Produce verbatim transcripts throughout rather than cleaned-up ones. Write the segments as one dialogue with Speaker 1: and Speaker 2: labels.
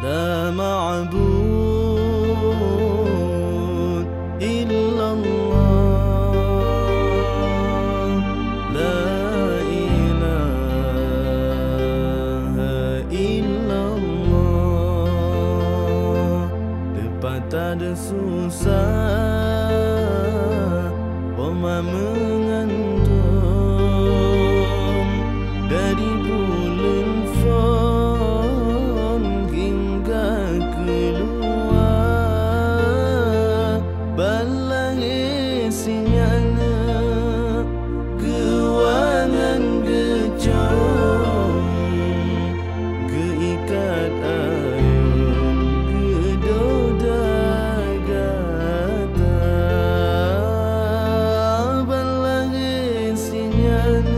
Speaker 1: لا معبود إلا الله، لا إله إلا الله. Lepas tak ada susah, Oma mengantum dari bulan fon hingga keluar. Balang isinya kewangan gejong, keikat ayun gedoda gata. Balang isinya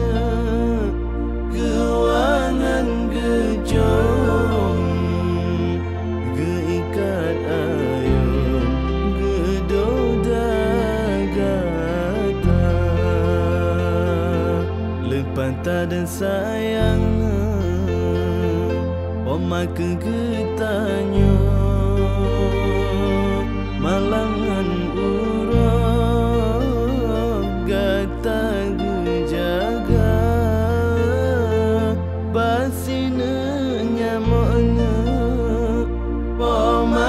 Speaker 1: kewangan gejong, keikat ayun gedoda gata. Lepas tak ada sayang, Oma kegetanya malangan urang gata gejaga. Basina nyamanya Oma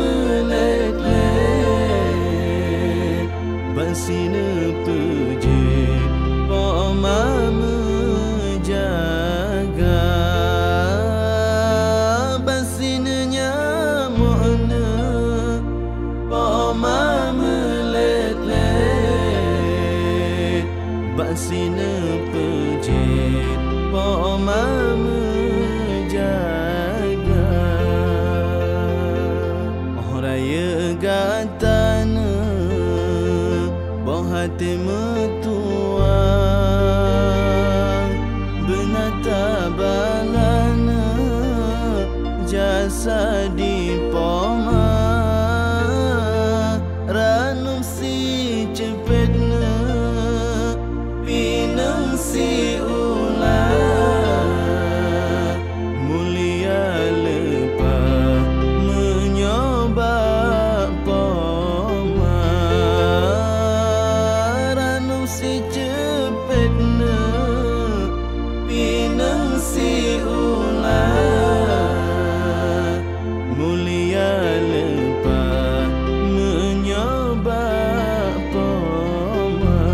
Speaker 1: melet-let, basina puji Oma menjaga. Basina nyamanya Oma melet-let, basina puji Oma menjaga. Oh raya gatana boh hati metua, benata balana jasa di poma. Ranum si cepetna pinang si ular, mulia lepas menyoba poma. Ranum si cepetna pinang si ular, mulia lepas menyoba poma.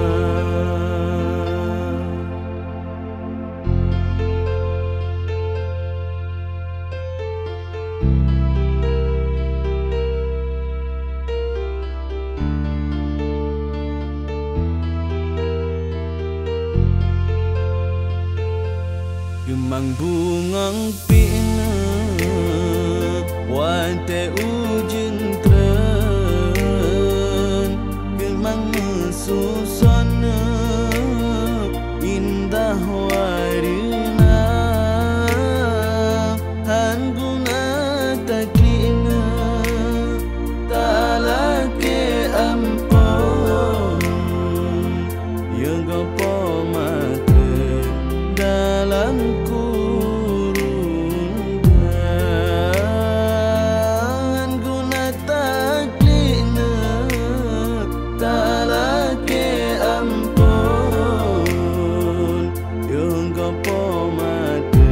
Speaker 1: Kemang bungang pina wate ujen tren, kemang mesusana indah warna. Han guna taklina talake ampun, yang gopo mata dalam kurungan. Guna taklina talake ampun, yang gopo mata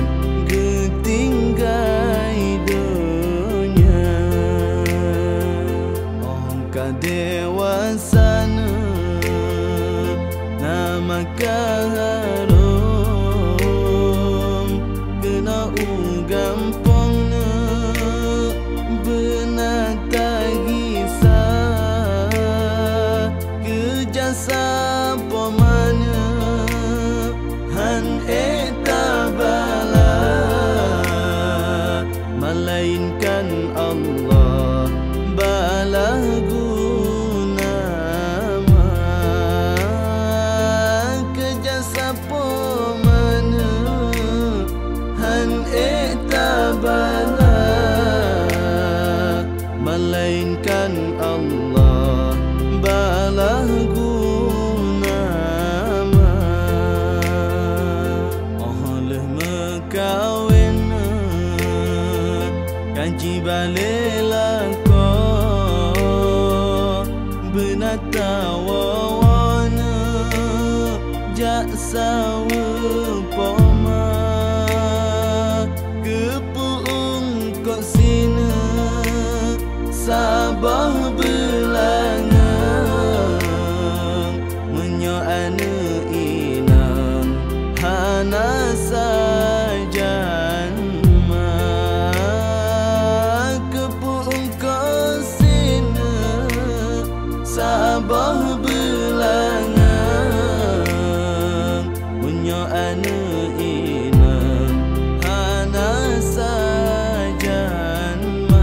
Speaker 1: ketinggai dunia. Ongka dewasana nama kaharum, kena ugampongna benata gisah. Kejasa pomana han eta bala, melainkan Allah balah guna ma. Kejasa pomana han eta Haji balelako benatawawana jaksawa poma kepuung kok sina sabah belangang menyo ane inang hana sajan ma kepuung kok sina sabah belangang menyo ane inang hana sajan ma.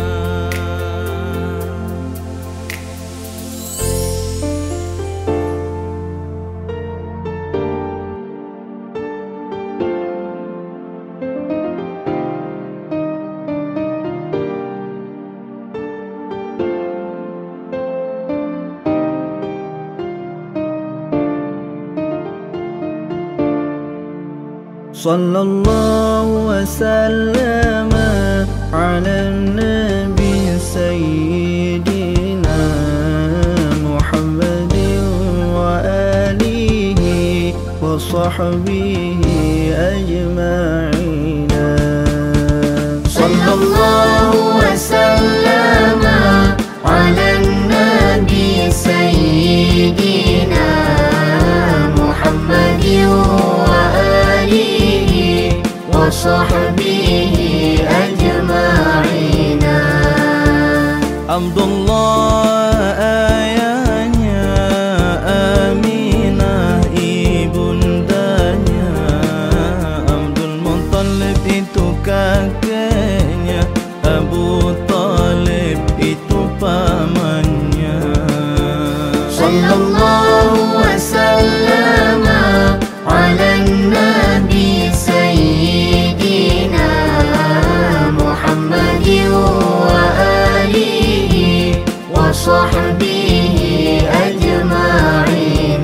Speaker 2: Sallallahu wasallam ala nabi sayyidina Muhammadin wa alihi wa sahbihi ajma'in. Sallallahu wasallam ala nabi sayyidina Muhammadin وصحبه أجمعين.
Speaker 1: Abdullah ayahnya, Aminah ibundanya, Abdul Muttalib itu kakeknya, Abu Talib itu pamannya.
Speaker 2: Sallallahu wasallam ala nabi sayyidina Muhammadin wa alihi wa sahbihi ajma'in.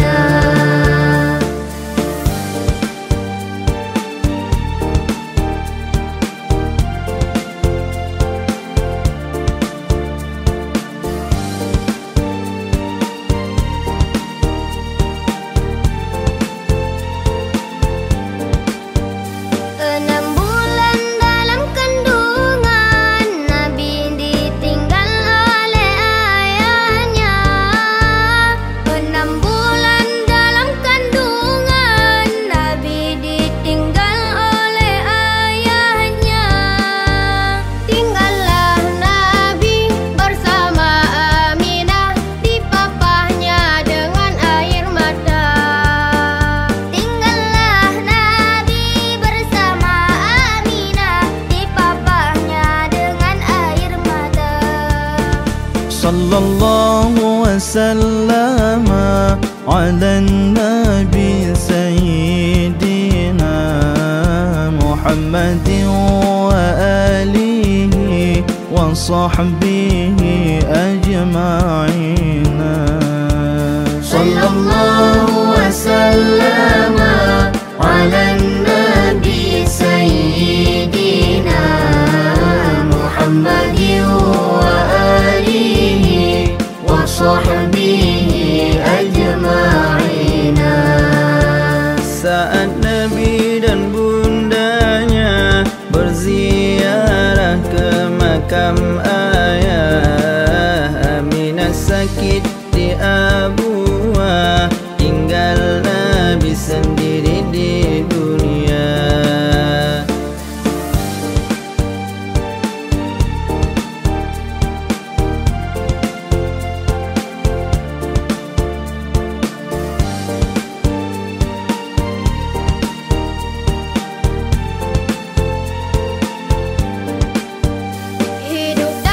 Speaker 1: Sallallahu wasallam ala nabi sayyidina Muhammadin wa alihi wa sahbihi ajma'in.
Speaker 2: Sallallahu wasallam ala nabi sayyidina Muhammadin wa alihi wa sahbihi ajma'in.
Speaker 1: Saat Nabi dan bundanya berziarah ke makam ayah, Aminah sakit di Abuah, tinggal Nabi sendiri di dunia.
Speaker 2: Hidup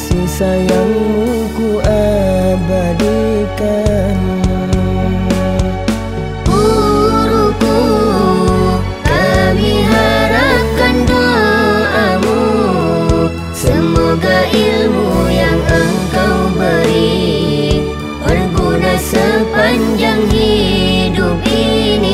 Speaker 1: kasih sayangmu ku abadikan.
Speaker 2: Guruku, kami harapkan doamu, semoga ilmu yang engkau beri berguna sepanjang hidup ini.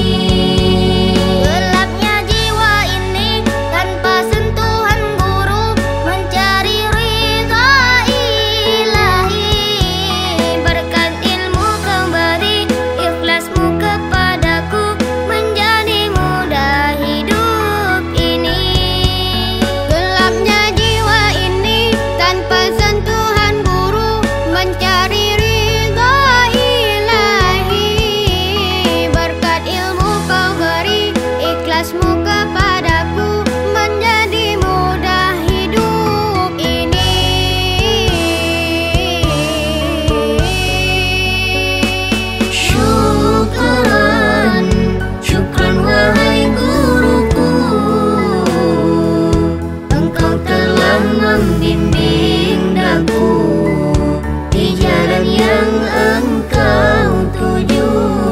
Speaker 2: Membimbing daku di jalan yang engkau tuju.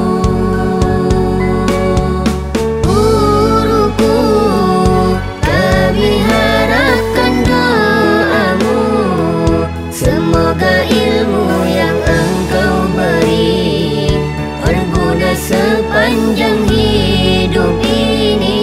Speaker 2: Guruku, kami harapkan doamu, semoga ilmu yang engkau beri berguna sepanjang hidup ini.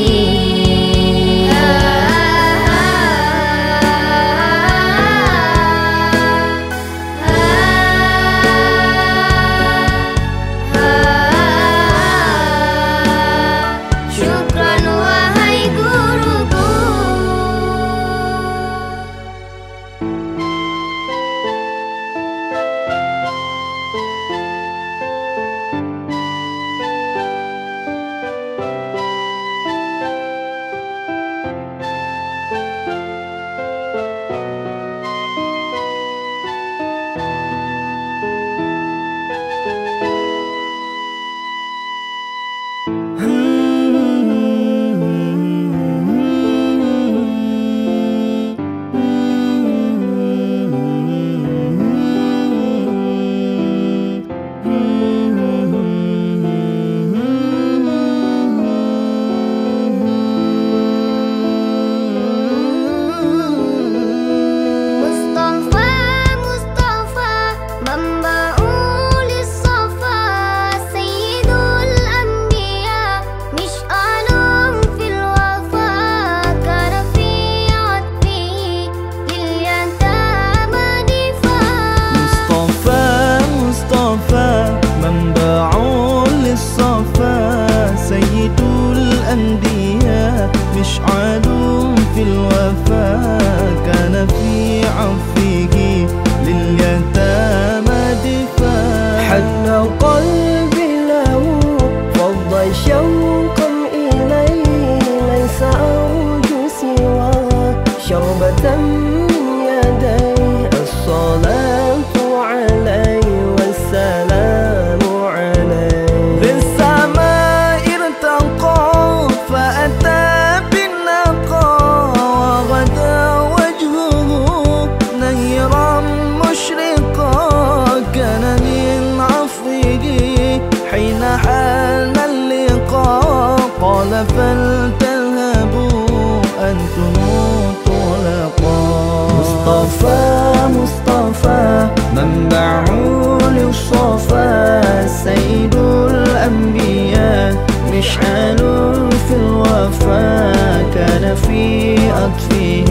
Speaker 1: مشعل في الوفاء كان في عفوه لليتامى دفاع. حتى قلبي له فض شوقا إليه، ليس أرجو سوى شربة من يديه. الصلاة عليه والسلام عليه. في السماء ارتقى فأتى بالنقى، وغدا وجهه نيرا مشرقا. كان من عفوه حين حان اللقاء قال فلتذهبوا أنتم طلقاء. مصطفى مصطفى منبع للصفا، سيد الأنبياء مشعل في الوفاء. كان في أطفه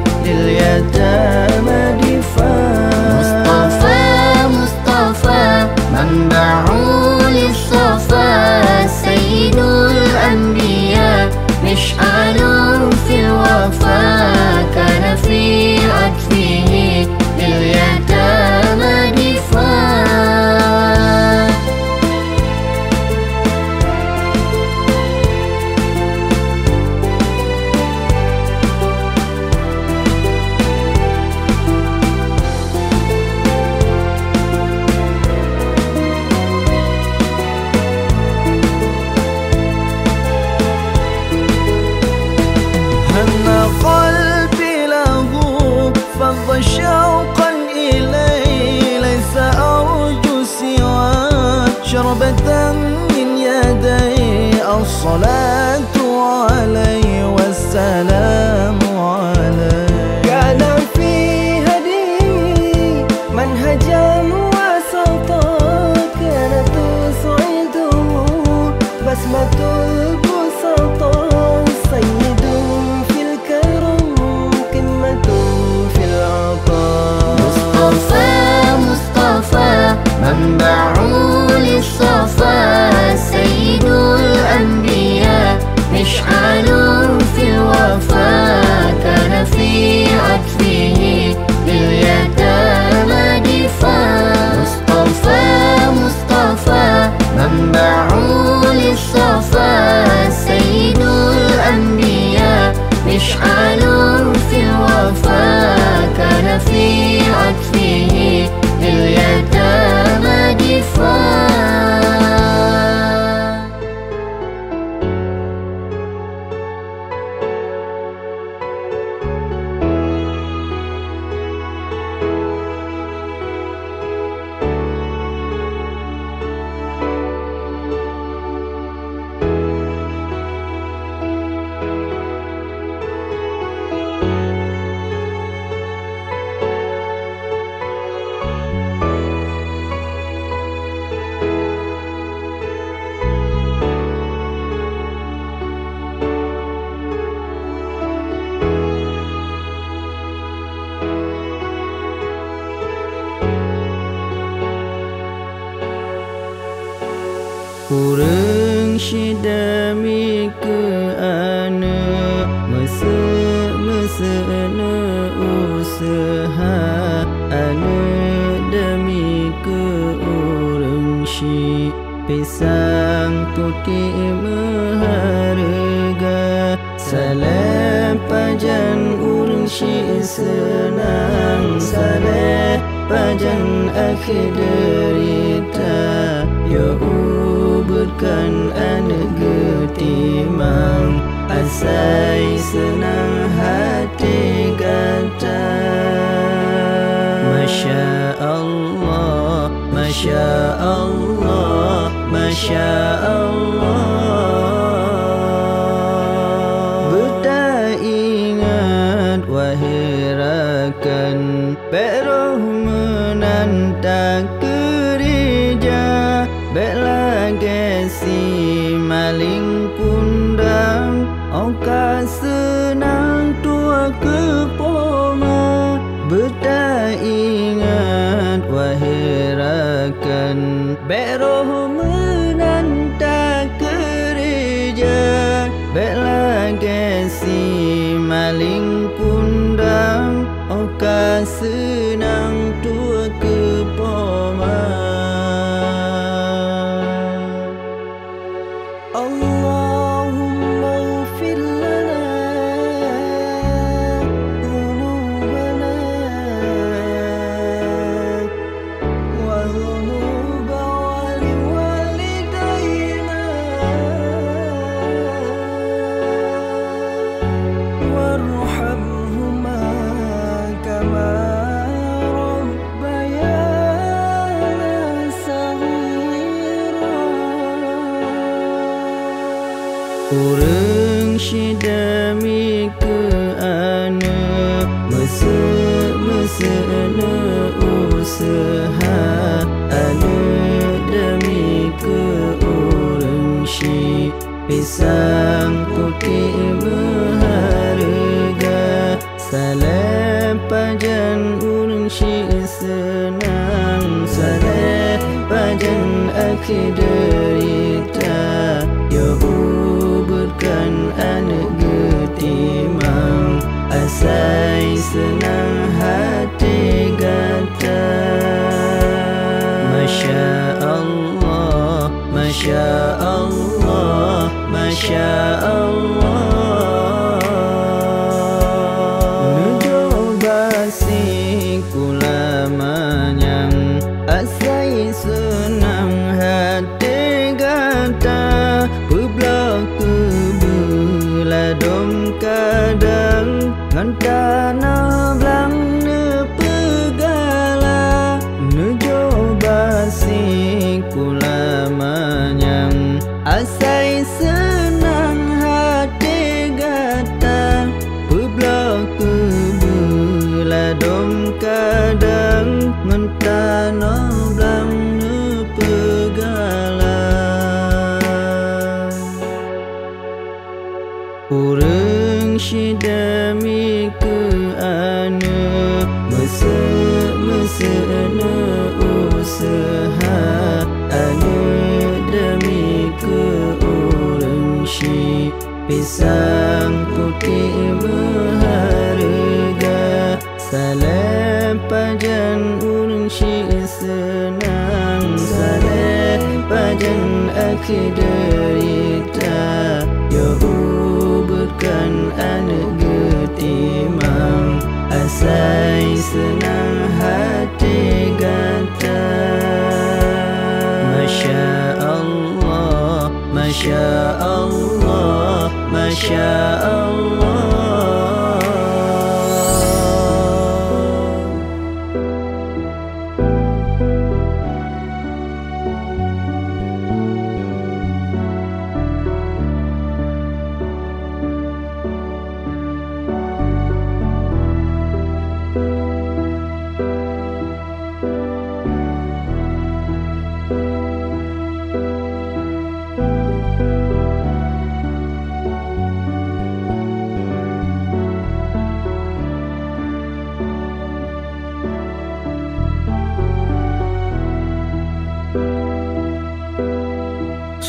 Speaker 1: لليتامى دفاع.
Speaker 2: مصطفى مصطفى منبع للصفا، سيد الأنبياء مشعل في الوفاء. كان في أطفه لليتامى دفاع.
Speaker 1: Urang syidami ke ana Mese-mesena usaha Ana demi ke urang syid Pisang putih maharga Salam pajan urang syid senang Salam pajan akhir derita Ya uburkan anak getimang Asai senang hati kata Masya Allah, Masya Allah, Masya Allah. Beta ingat wahai rakan Beroh menantang gereja Bela gesi maling kundang Oka senang tua kepoma Beta ingat wahai rakan Beroh menantang gereja Bela gesi maling kundang Oka senang tua kepoma Allahumma ufir lana dhunubana wa dhunuba wali walidayna warhamhuma kama rabbayana saghira. Urang syidami ke ana Mese-mesena usaha Ana demi ke urang syid Pisang putih maharga Salam pajan urang syid senang Salam pajan akhir derita Ya uburkan anak getimang Asai senang hati kata Masya Allah, Masya Allah, Masya Allah. Nujoba si kula manyang Asai senang hati kata Peblok kebeladom kadang Ngantana blang ne pegala Nujoba si kula manyang Asai senang hati gata Peblok kebeladom kadang Ngantana blang ne pegala Urang syidami ke ana Mese-mesena usaha Ana demi ke urang syid Pisang putih maharga Salam pajan urang syid senang Salam pajan akhir derita Ya uburkan anak getimang Asai senang hati kata Masya Allah, Masya Allah, Masya Allah.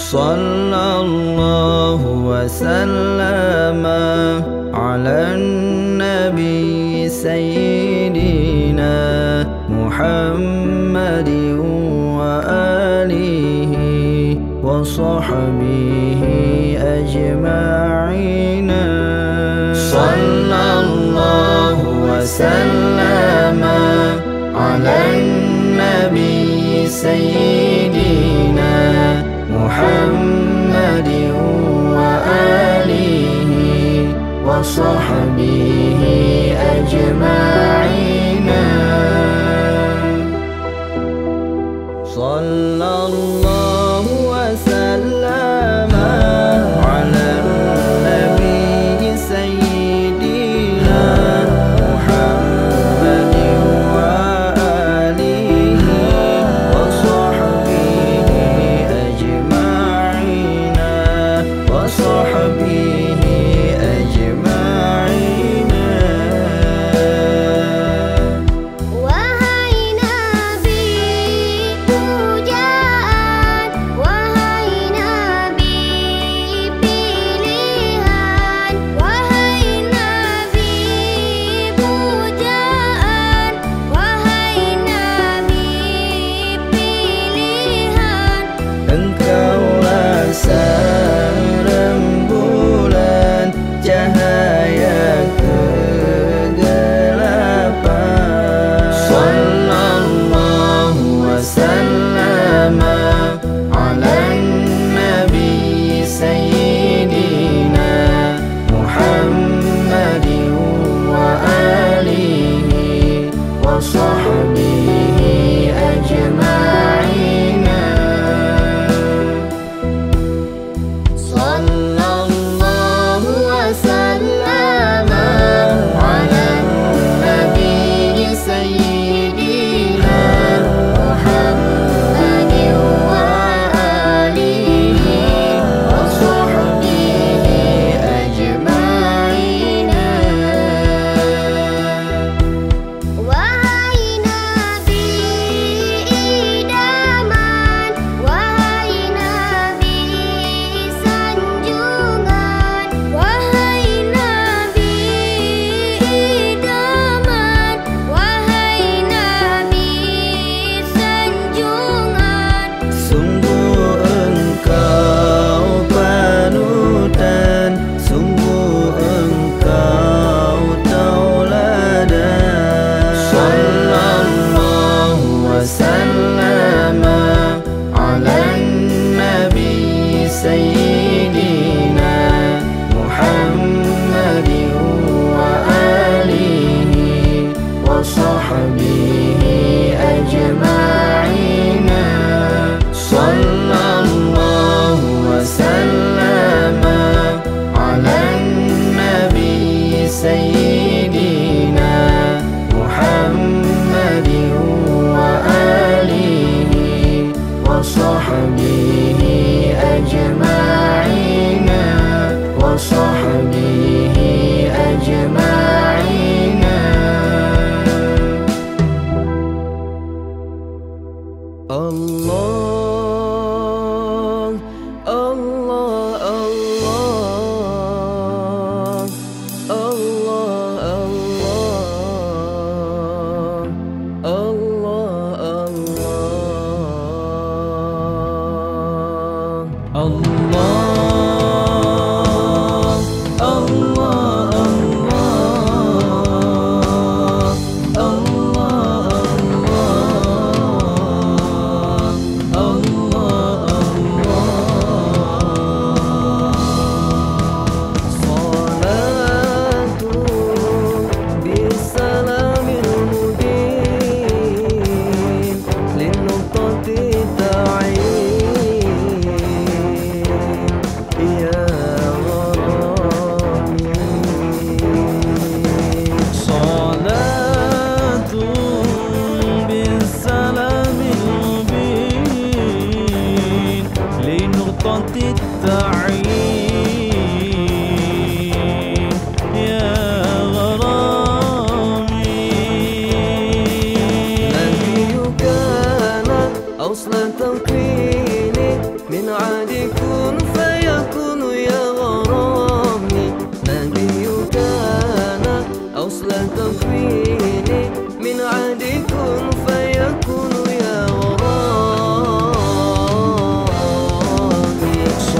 Speaker 1: صلى الله وسلم على النبي سيدنا محمد وآله وصحبه أجمعين. صلى الله وسلم على النبي سيدنا محمد وآله وصحبه أجمعين. صلى الله وسلم على النبي سيدنا محمد وآله وصحبه أجمعين وصحبه أجمعين.
Speaker 2: Wahai Nabi pujaan, wahai Nabi pilihan, wahai Nabi pujaan, wahai Nabi pilihan.
Speaker 1: Engkaulah sang rembulan, cahaya kegelapan. Sallallahu wasallam ala nabi sayyidina Muhammad wa alihi wa sahbihi ajma'in. Sallallahu wasallam ala nabi sayyidina Muhammad wa alihi wa sahbihi ajma'in.
Speaker 2: Wahai Nabi idaman, wahai Nabi sanjungan, wahai Nabi idaman, wahai Nabi sanjungan.
Speaker 1: Sungguh engkau panutan, sungguh engkau tauladan. Sallallahu wasallam ala nabi sayyidina Muhammad wa alihi wa sahbihi ajma'in. Sallallahu wasallam ala nabi sayyidina Muhammad wa alihi wa sahbihi ajma'in wa sahbihi ajma'in. Allah, Allah, Allah, Allah, Allah, Allah, Allah, من عادي كن فيكون يا غرامي. نبيك أنا أصل تكويني، من عادي كن فيكون يا غرامي.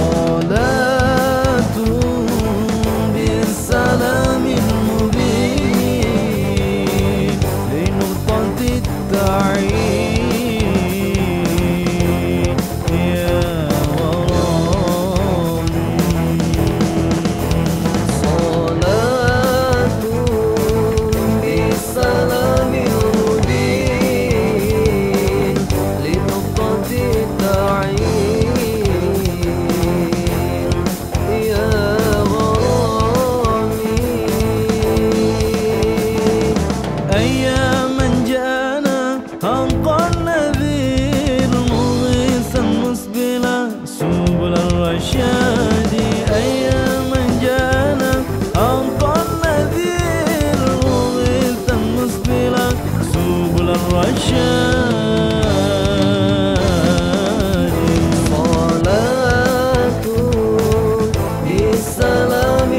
Speaker 3: صلاة بالسلام المبين لنقطة التعيين يا غرامي.
Speaker 1: صلاة بالسلام المبين لنقطة التعيين يا غرامي.
Speaker 3: أياما جانا أنقى النذير مغيثا مسبلا سبل الرشاد. أياما جانا أنقى النذير مغيثا مسبلا سبل الرشاد.
Speaker 1: صلاة بالسلام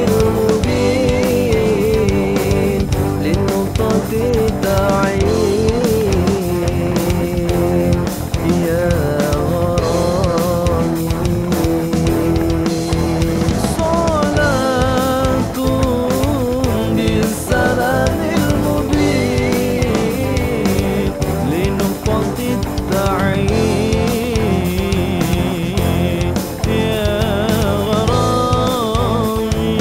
Speaker 1: المبين لنقطة التعيين يا غرامي.
Speaker 3: صلاة بالسلام المبين لنقطة التعيين يا غرامي.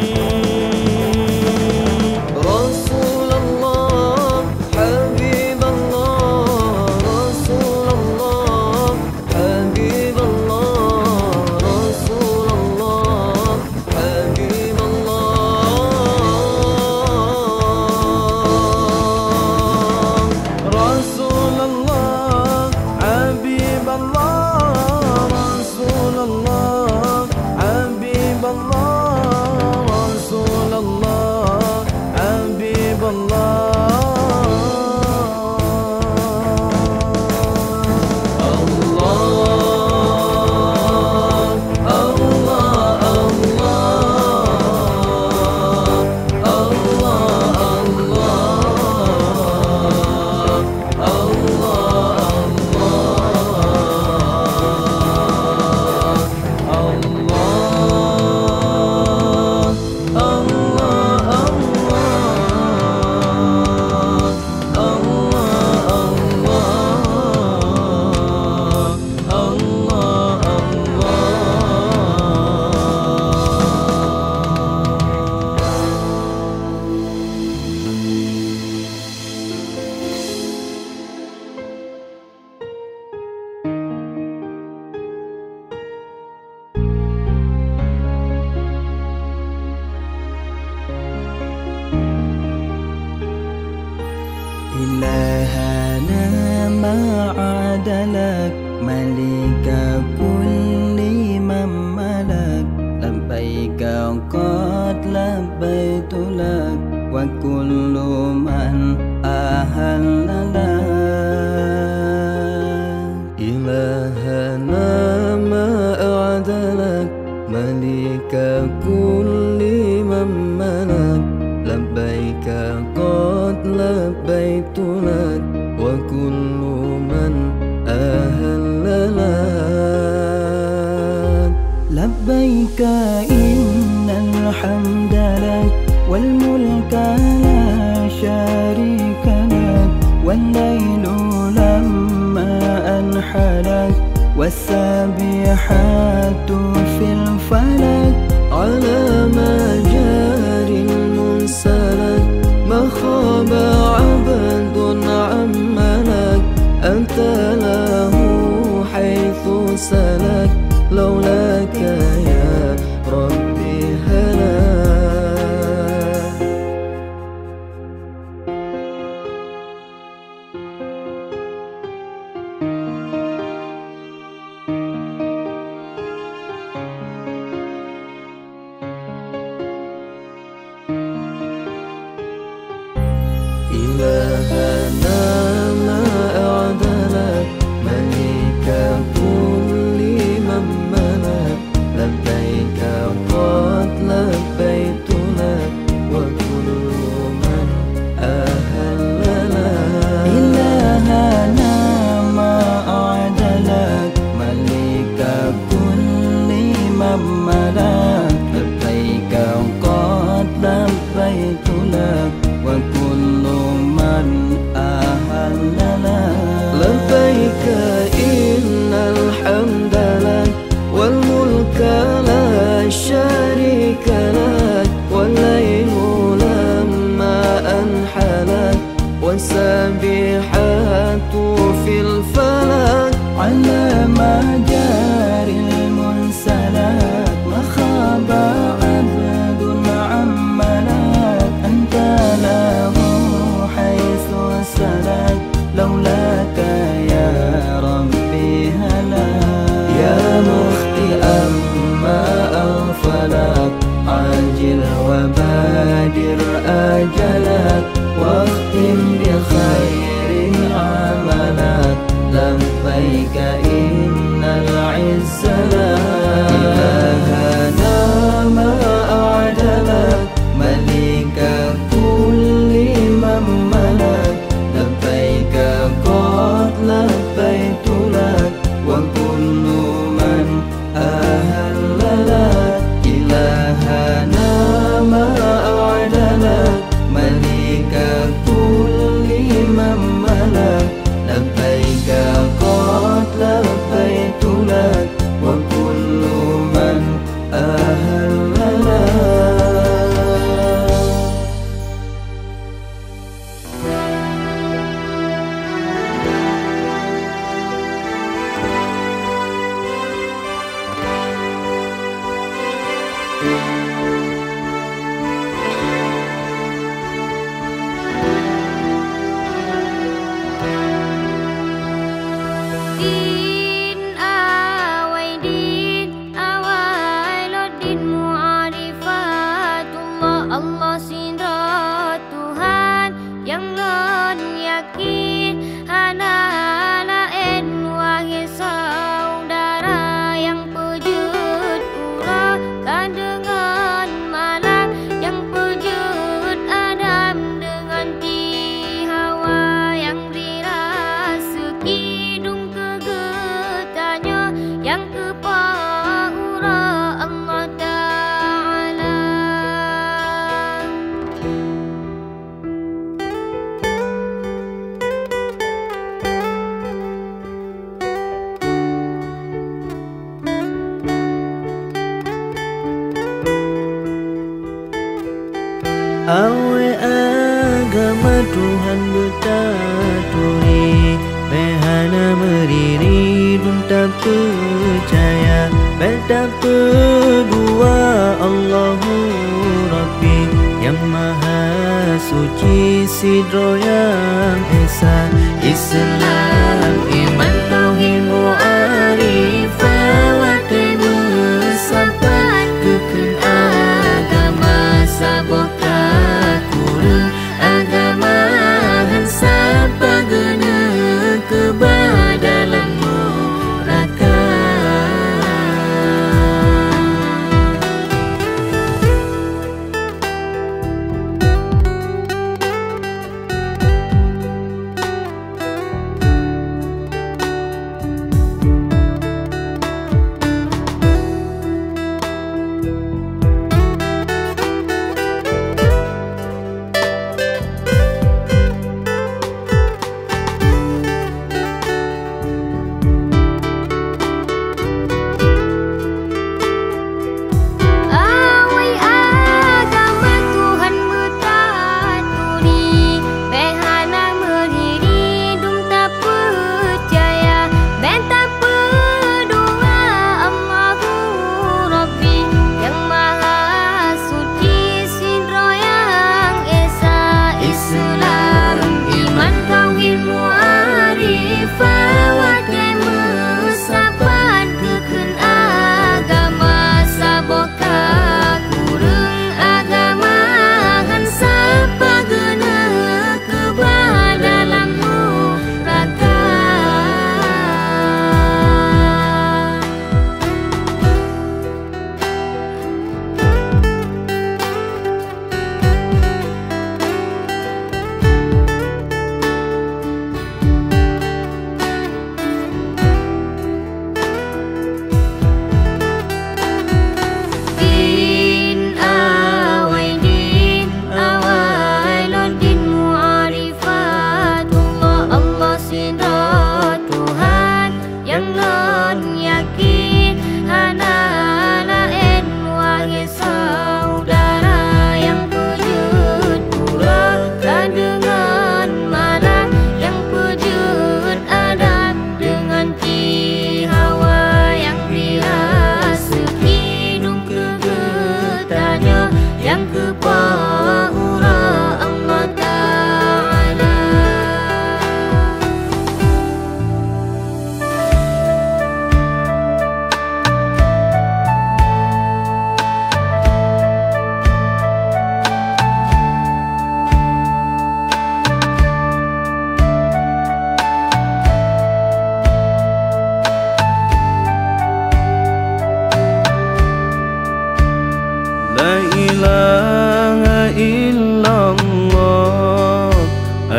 Speaker 1: رسول الله حبيب الله، رسول الله حبيب الله، رسول الله حبيب الله،
Speaker 3: رسول الله حبيب الله، رسول الله حبيب الله، رسول الله حبيب الله.
Speaker 4: إلهنا ما عدلك ملك كل من ملك. لبيك قد لبيت لك وكل من أهل لك.
Speaker 1: إلهنا ما أعدلك ملك كل من ملك. لبيك قد لبيت لك وكل من أهل لك.
Speaker 4: لبيك إن الحمد لك والملك لا شريك لك. والليل لما أنحلك والسابحات في الفلك.
Speaker 1: على ما جاري المنسلك ما خاب عبد عملك. أنت له حيث سلك لولاك يا ربي هلك. إلهنا ما أعدلك ملك كل من
Speaker 4: لك
Speaker 1: لبيك إن الحمد لك والملك لا شريك لك والليل لما أنحلك والسابحات في الفلك
Speaker 4: على مجار المرسلات ما خاب عبد عملك أنت له حيث سلك لولاك يا ربي هلك
Speaker 1: يا مخطئا ما أغفلك عاجل وبادر أجلك واختم بخير عملك لبيك إن العز لك إلهنا ما أعدلك ملك كل من ملك لبيك قد لبيت لك وكل من أهل لك إلهنا ما أعدلك ملك كل من ملك لبيك قد لبيت لك وكل من أهل لك
Speaker 2: Din awai din awai lodin mu'arifatullah Allah sindra Tuhan yang lon yakin hana lain wahai saudara yang pejut ura kan dengan malam yang pejut Adam dengan ti Hawa yang dirasuki yang kepaura Allah Ta'ala.
Speaker 1: Awe agama Tuhan bertaturi Behana meriri dun tak percaya Betapa dua Allahu Rabbi Yang maha suci sidro yang esa Islam iman tauhid mu'arifah Watai bersabar kekun agama saboh takura Agama hansa pagana kebadalan neraka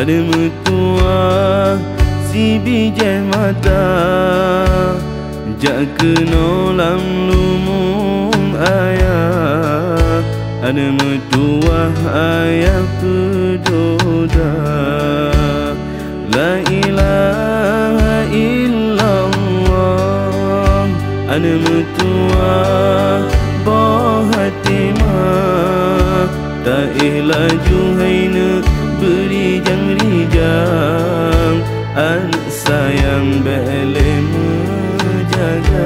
Speaker 3: ada mertua si bijih mata, jak kena lam lumung ayah, ada mertua ayah pedoda. La ilaha illallah, ada mertua bahatimah, tak ilah juhaina berijang-rijang, anak sayang boleh menjaga.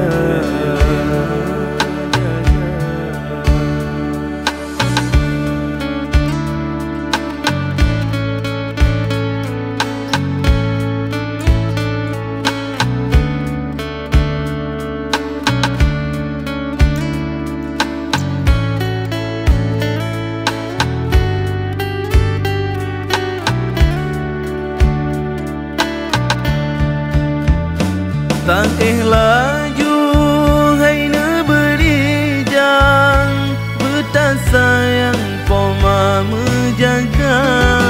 Speaker 3: Tak laju haina berijang, betah sayang poma menjaga.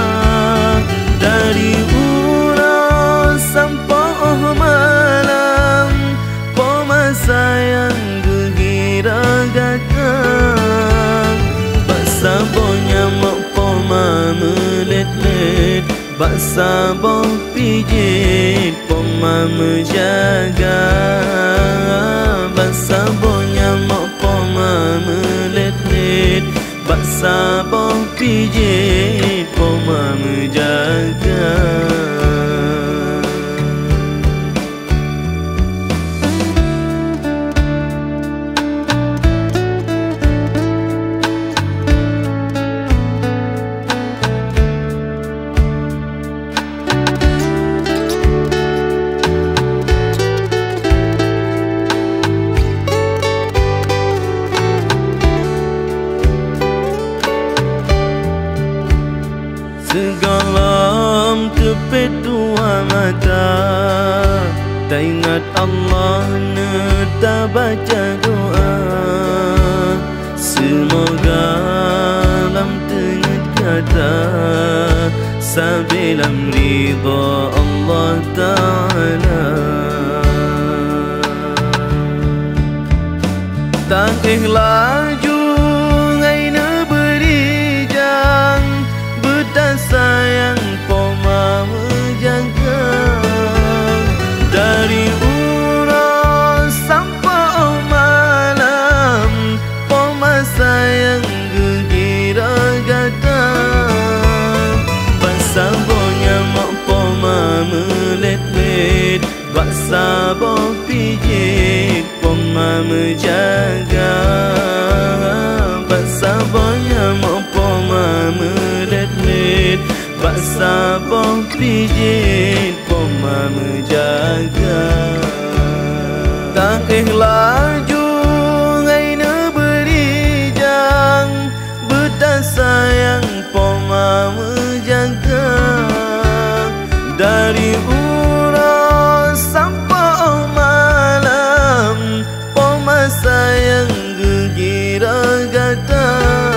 Speaker 3: Dari uras sampai malam, poma sayang gembira gagah. Basabonya mak poma melet-let, basabo pijit poma menjaga. Basabonya mak poma melet-let, basabo pijit poma menjaga. Segalam tepet dua mata, tak ingat Allah tak baca doa. Semoga lam tengah kata sabilam ridha Allah Ta'ala. Tak laju ngaina berijang, betah sayang poma menjaga. Dari uras sampai malam, poma sayang gembira gata. Basabonya mak poma melet-let, basabo pijit poma menjaga. Basabonya mak poma melet-let, basabo pijit poma menjaga. Tak laju ngaina berijang, betah sayang poma menjaga. Dari uras sampai malam, poma sayang gembira gata.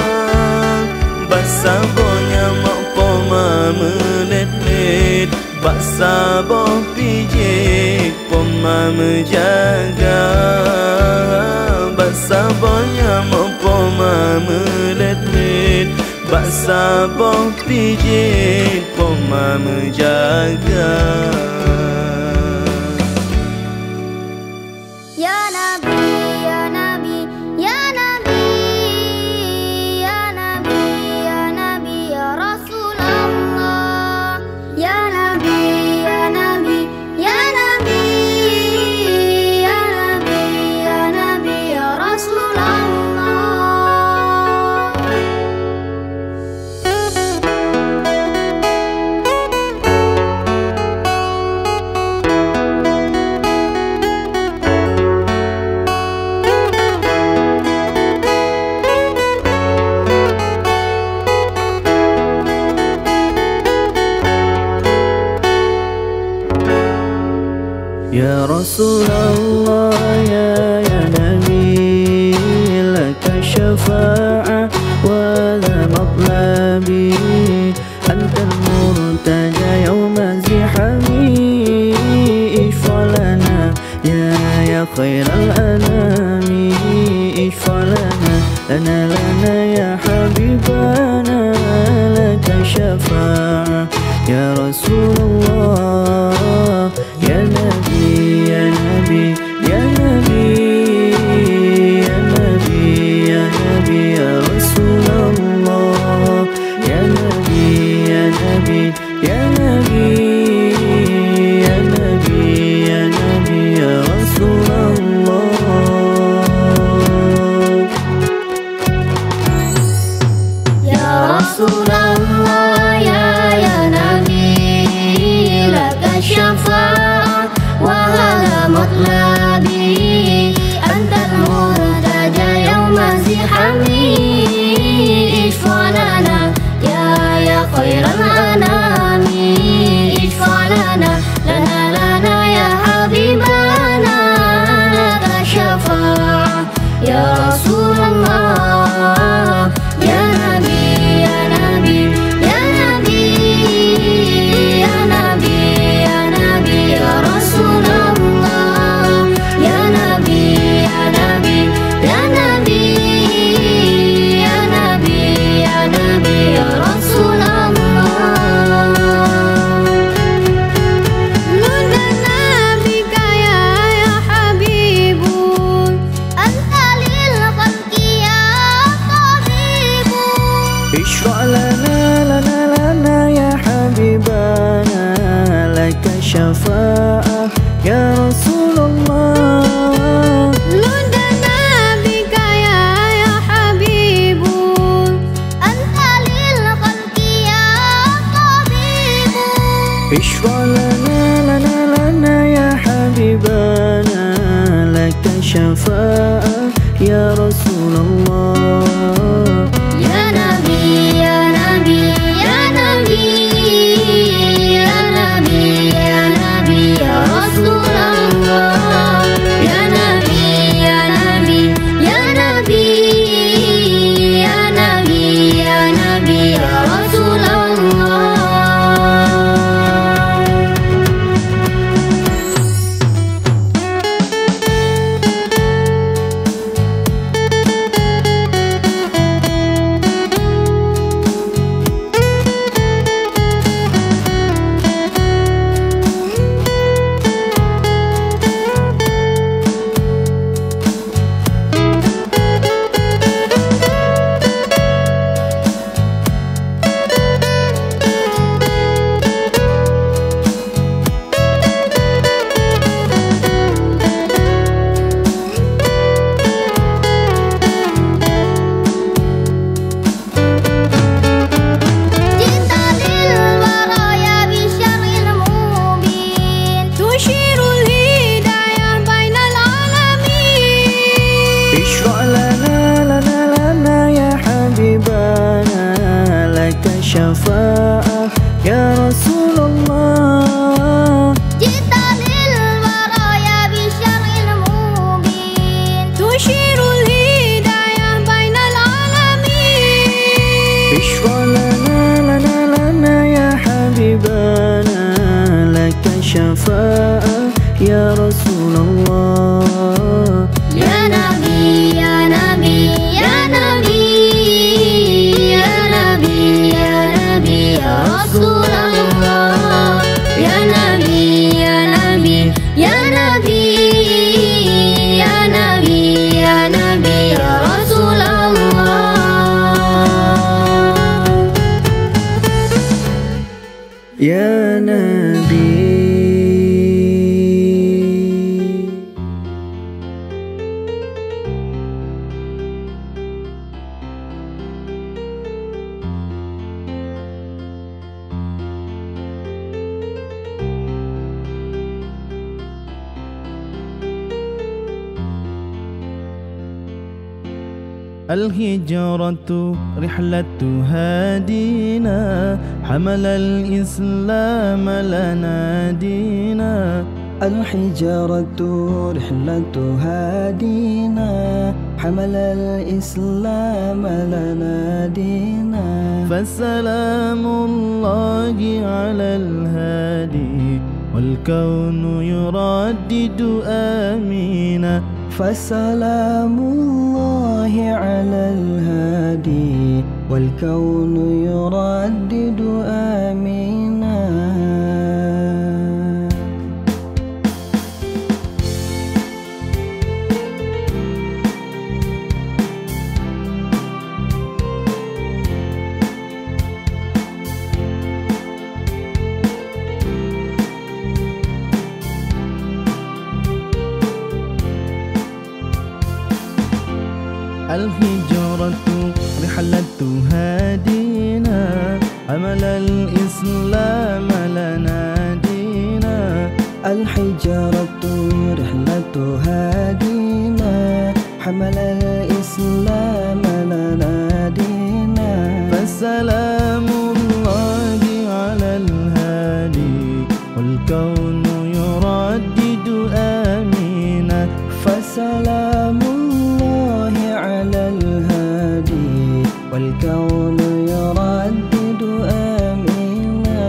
Speaker 3: Basabonya mak poma melet-let, basabo pijit poma menjaga. Basabonya mak poma melet-let, basabo pijit poma menjaga.
Speaker 2: Ya Nabi, ya Nabi, ya Nabi, ya Nabi, ya Nabi, ya Rasulullah. Ya Nabi, ya Nabi, ya Nabi, ya Nabi, ya Nabi, ya Rasulullah.
Speaker 1: Ya Rasulullah, ya ya Nabi, laka syafa'ah wa la matlabi, antal murtaja يا رسول الله يا نبي يا نبي يا نبي يا نبي يا نبي يا رسول الله يا نبي يا نبي يا نبي يا نبي يا نبي يا رسول الله
Speaker 2: يا رسول الله يا يا نبي لك الشفاعة وهذا مطلبي أنت المرتجى يوم زحامي اشفع لنا يا يا خير الأنام اشفع لنا لنا لنا يا حبيبنا لك الشفاعة يا رسول الله يا نبي يا نبي يا نبي يا نبي يا نبي يا رسول الله يا نبي يا نبي يا نبي يا نبي يا نبي يا رسول الله لدنا بك يا يا حبيب أنت للخلق يا طبيب
Speaker 1: اشفع لنا لنا لنا يا حبيبنا لك الشفاعة يا رسول الله
Speaker 2: لدنا بك يا يا حبيب أنت للخلق يا طبيب
Speaker 1: اشفع لنا لنا لنا يا حبيبنا لك الشفاعة يا رسول الله
Speaker 2: يا نبي يا نبي يا نبي يا نبي يا نبي يا رسول الله يا نبي يا نبي يا نبي يا نبي يا نبي يا رسول الله جئت للبرايا بالشر المبين تشير الهداية بين العالمين
Speaker 1: اشفع لنا لنا لنا يا حبيبنا لك الشفاعة يا رسول الله
Speaker 2: جئت للبرايا بالشر المبين تشير الهداية بين العالمين
Speaker 1: اشفع لنا لنا لنا يا حبيبنا لك الشفاعة يا رسول الله
Speaker 2: يا نبي يا نبي يا نبي يا نبي يا نبي يا رسول الله يا نبي يا نبي يا نبي يا نبي يا نبي يا رسول الله
Speaker 1: يا نبي الهجرة رحلة هادينا حمل الإسلام لنا دينا
Speaker 4: الحجارة رحلة هادينا حمل الإسلام لنا دينا
Speaker 1: فسلام الله على الهادي والكون يردد آمينا
Speaker 4: فسلام الله على الهادي والكون يردد آمينا
Speaker 1: الهجرة رحلة هادينا حمل الإسلام لنا دينا
Speaker 4: الحجرة رحلة هادينا حمل الإسلام لنا دينا
Speaker 1: فسلام الله على الهادي والكون يردد آمينا
Speaker 4: فسلام الله على الهادي والكون يردد آمينا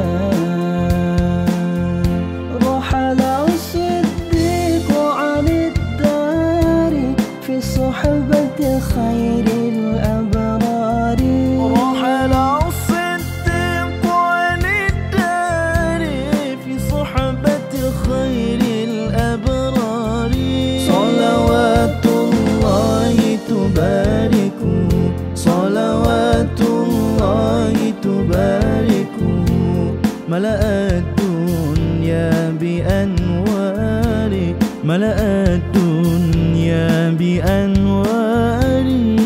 Speaker 4: رحل الصديق عن الدار في صحبة خير الأبرار
Speaker 1: رحل الصديق عن الدار في صحبة خير الأبرار صلوات الله تباركه صلوات الله تباركه ملأ الدنيا بأنوار ملأ الدنيا بأنوار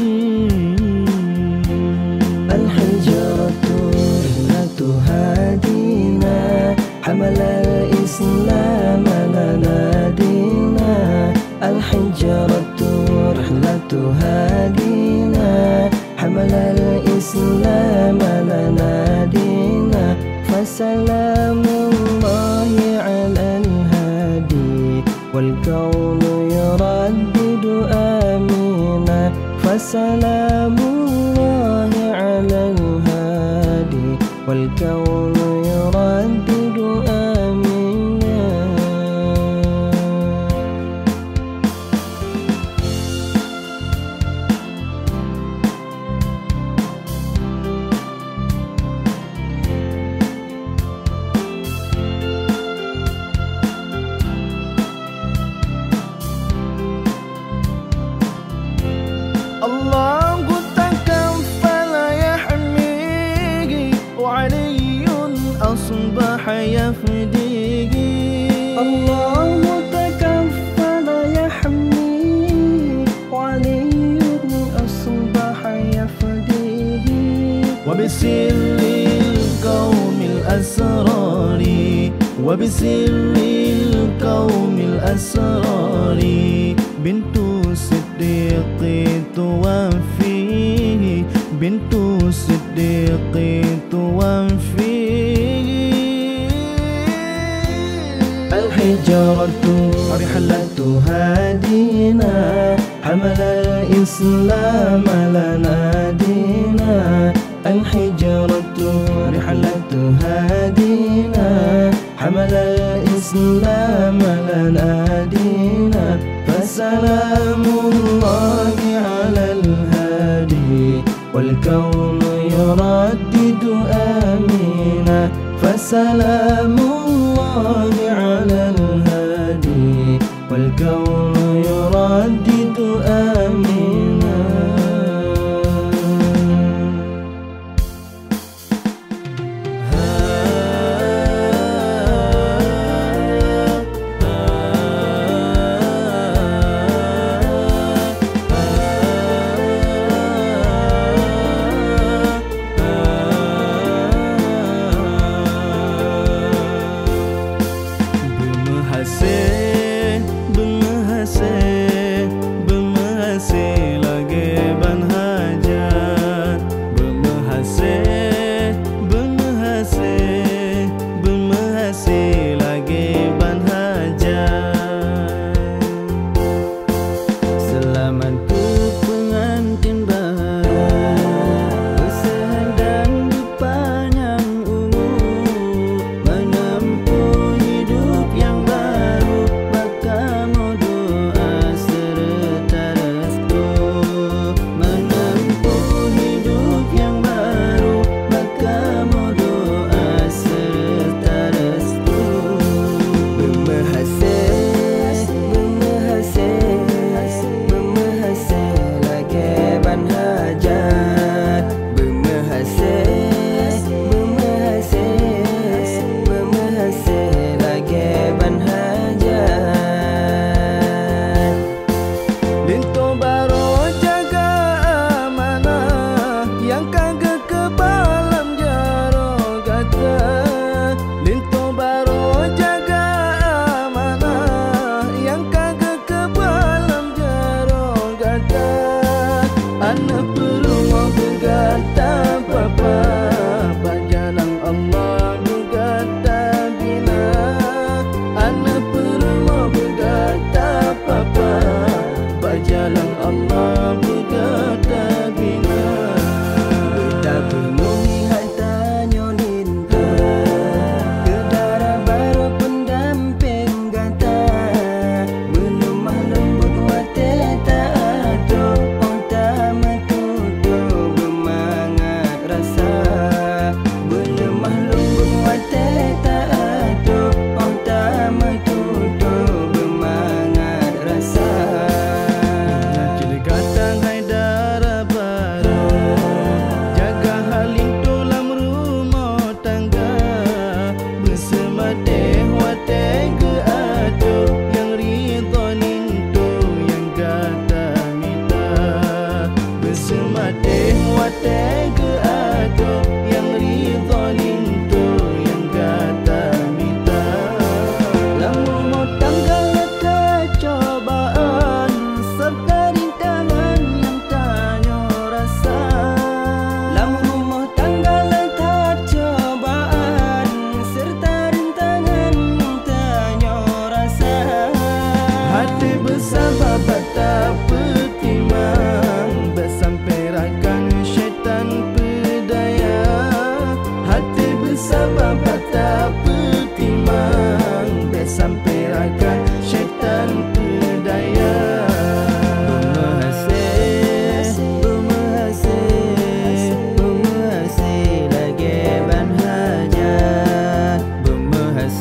Speaker 4: الحجرة رحلة هادينا حمل الإسلام لنا دينا الحجرة رحلة هادينا حمل الإسلام لنا دينا فسلام الله على الهادي والكون يردد آمينا فسلام الله على الهادي والكون يردد آمينا
Speaker 1: الله تكفل يحميه وعلي أصبح يفديه
Speaker 4: الله تكفل يحميه وعلي أصبح يفديه
Speaker 1: وبسر القوم الأسرار وبسر القوم الأسرار بنت صديق توفيه بنت صديق توفيه
Speaker 4: الحجرة رحلة هادينا حمل الإسلام لنا دينا الحجرة رحلة هادينا حمل الإسلام لنا دينا فسلام الله على الهادي والكون يردد آمينا فسلام الله على الهادي والكون يردد آمينا
Speaker 1: Bermahasih, bermahasih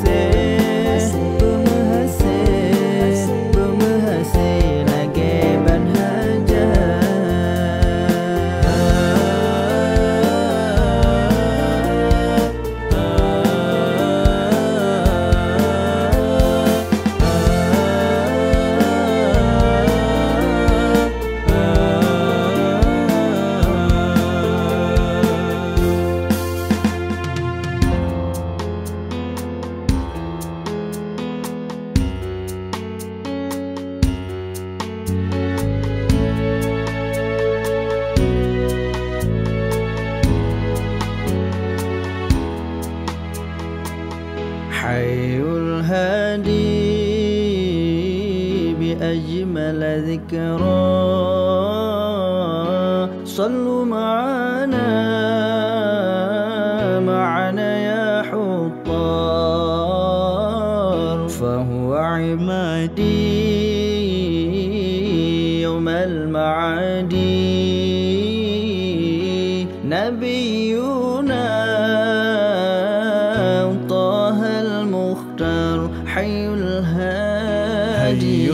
Speaker 1: pemerhasih, pemerhasih, pemerhasih lagi berhaja. حي الهادي بأجمل ذكرى صلوا معنا معنا يا حطار فهو عمادي يوم المعادي نبينا حي الهادي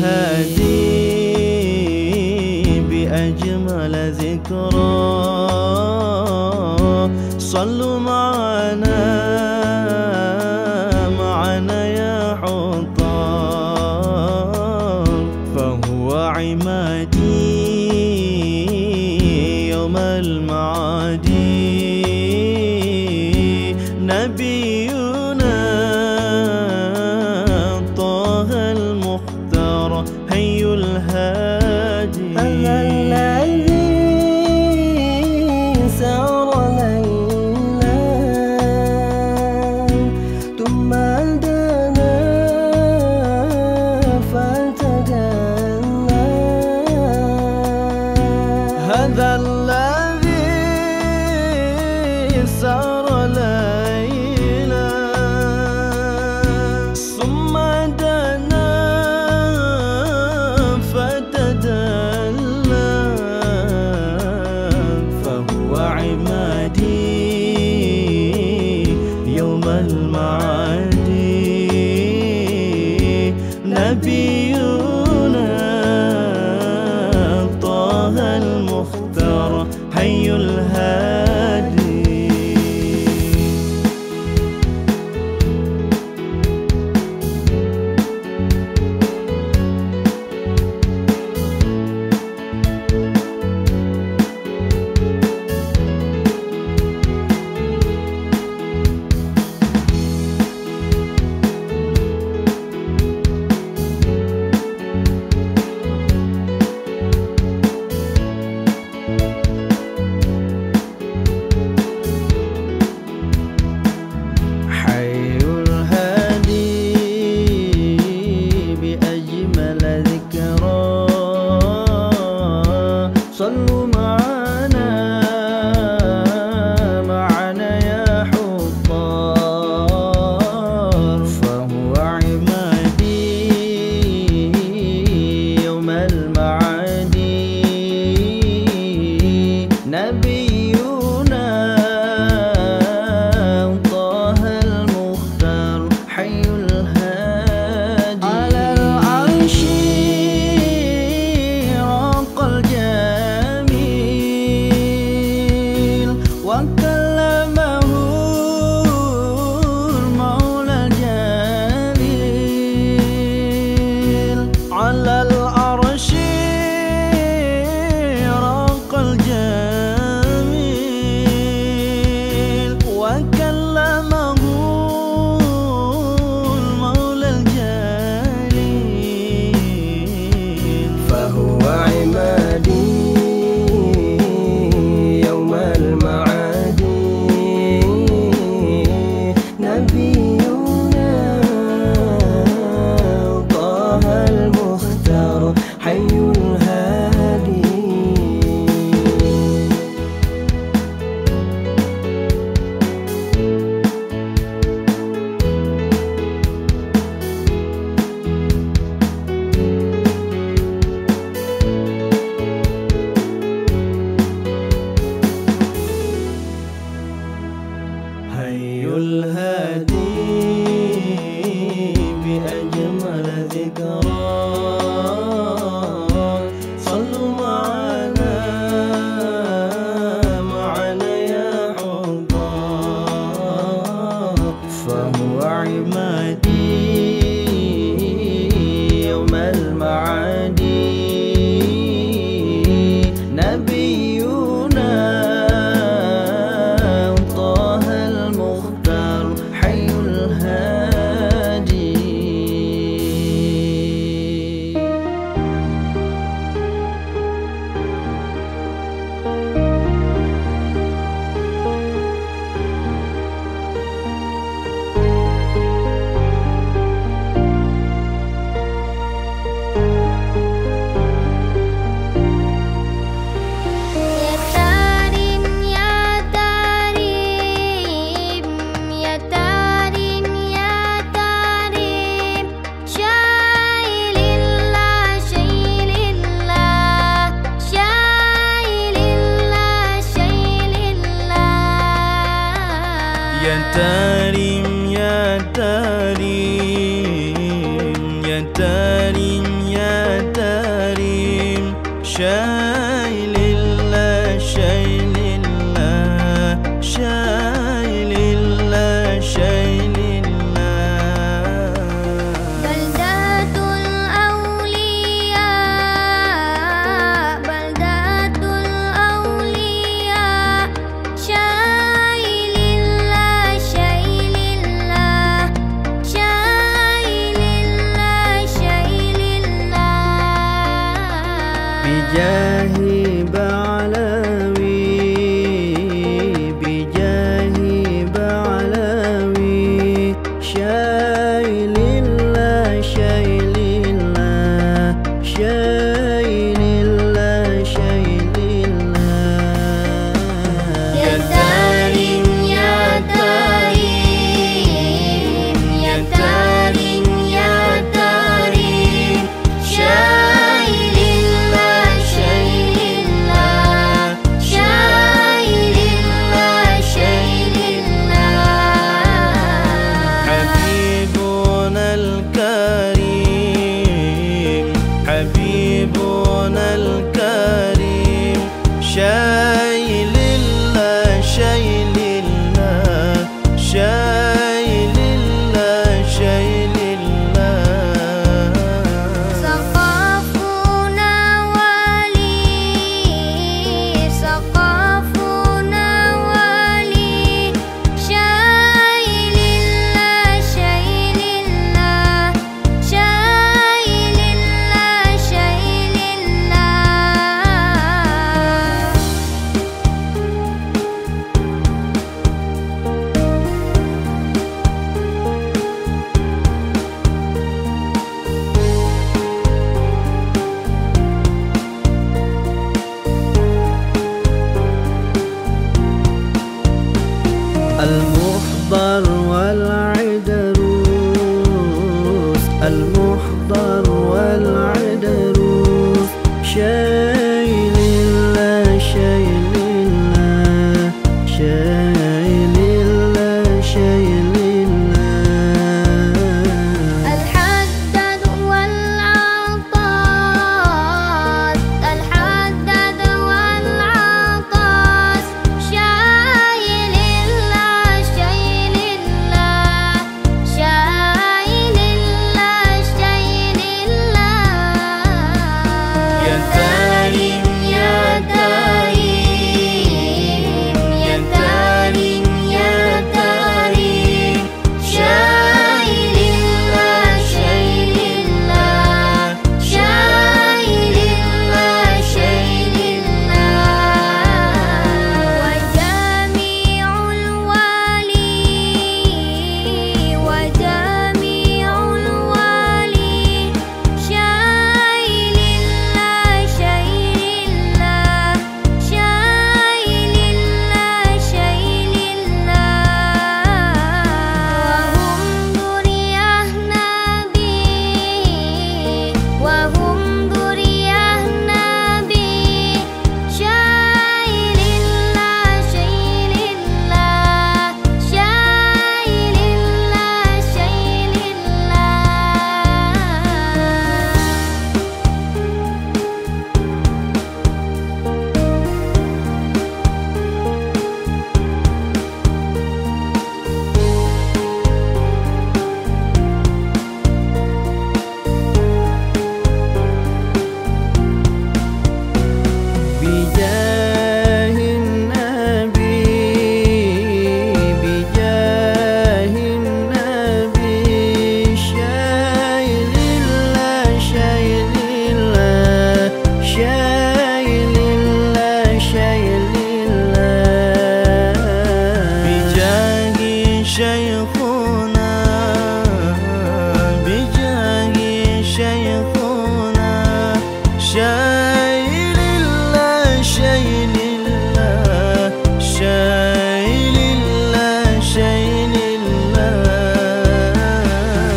Speaker 1: الهادي بأجمل ذكرى صلوا معنا معنا يا حطار فهو عمادي يوم المعادي نبينا حي الهادي
Speaker 4: هذا الذي سار ليلا ثم دنا فتدلى
Speaker 1: هذا الذي سار ليلا ثم دنا يوم المعادي نبينا طه المختار حي الهادي صلوا معنا معنا يا حطار فهو عمادي يوم المعادي نبينا طه المختار حي الهادي على العرش رق الجميل وكلمه المولى الجليل على العرش رق الجميل وكلمه وعمادي يوم المعادي نبينا طه المختار حي الهادي.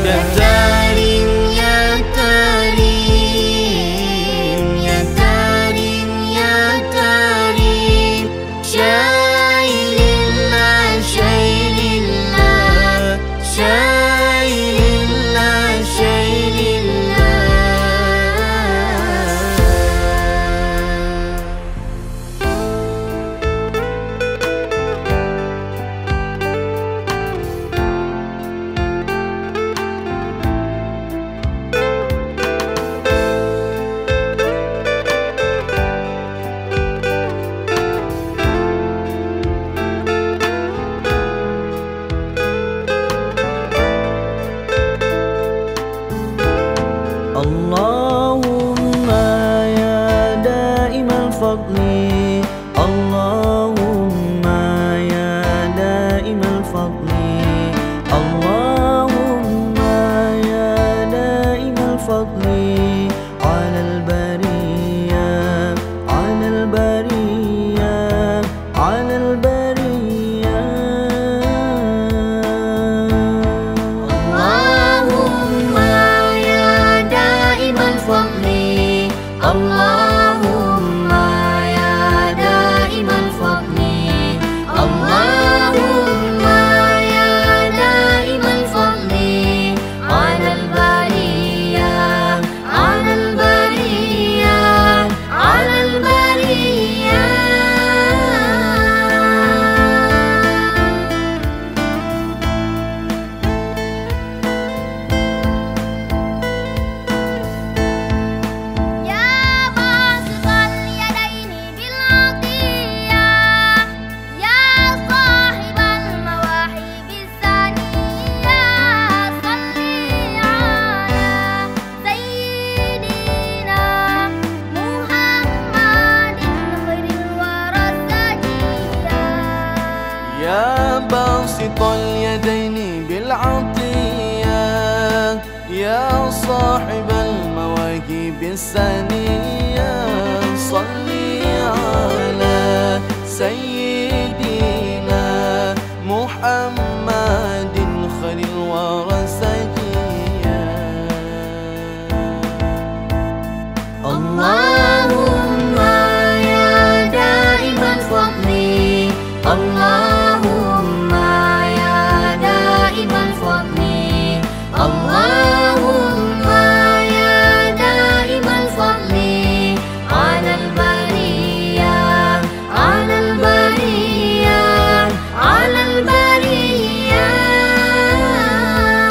Speaker 3: Ya Karim, Ya Karim, Ya Karim, Ya Karim, Syailillah, Syailillah, Syailillah, Syailillah.
Speaker 1: Allahumma ya daimal fadli, Allahumma ya daimal fadli, Allahumma ya daimal fadli, alal bariyah, alal bariyah, alal bariyah.
Speaker 3: Allahumma ya daimal fadli, Allahumma ya daimal fadli, alal bariyah, alal bariyah, alal bariyah. يا باسط اليدين بالعطية يا صاحب المواهب السنية صلي على سيدنا محمد خير الورى سجيا. اللهم يا دائم الفضل، اللهم يا دائم الفضل، اللهم يا دائم الفضل على البرية، على البرية، على البرية.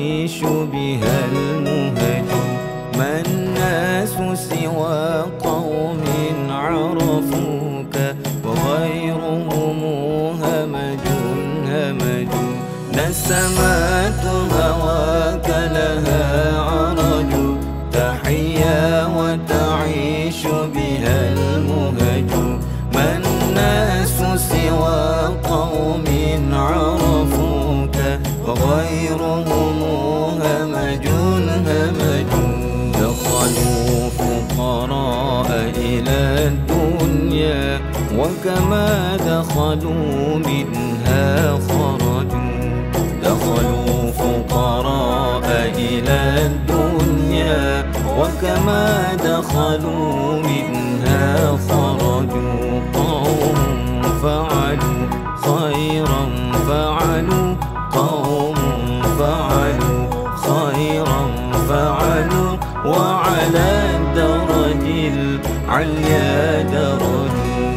Speaker 1: وتعيش بها المهج. ما الناس سوى قوم عرفوك وغيرهم همج همج. نسمات هواك لها عرج، تحيا وتعيش بها المهج. ما الناس سوى قوم عرفوك وغيرهم همج همج. دخلوا فقراء إلى الدنيا وكما دخلوا منها خرجوا. دخلوا فقراء إلى الدنيا وكما دخلوا منها خرجوا. قوم فعلوا خيرا فعلوا، قوم فعلوا خيرا فعلوا، وعلى الدرج العليا درج.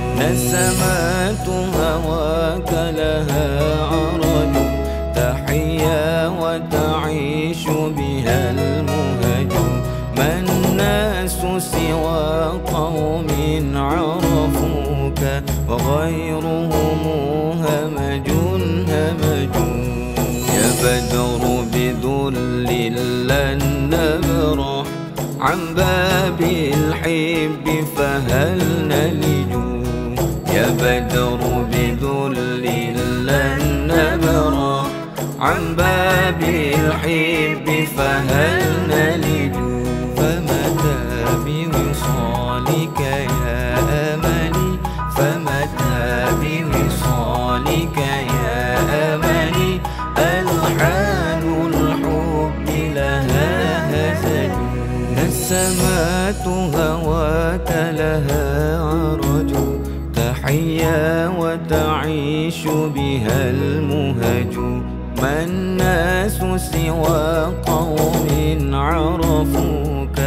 Speaker 1: نسمات هواك لها عرج، تحيا وتعيش بها المهج. ما الناس سوى قوم عرفوك وغيرهم همج همج. يا بدر بذل لن نبرح، عن باب الحب فهل نلج. يا بدر بذل لن نبرح، عن باب الحب فهل نلج. فمتى بوصالك يا أملي، فمتى بوصالك يا أملي، ألحان الحب لها هزج. نسمات هواك لها عرج، تحيا وتعيش بها المهج. ما الناس سوى قوم عرفوك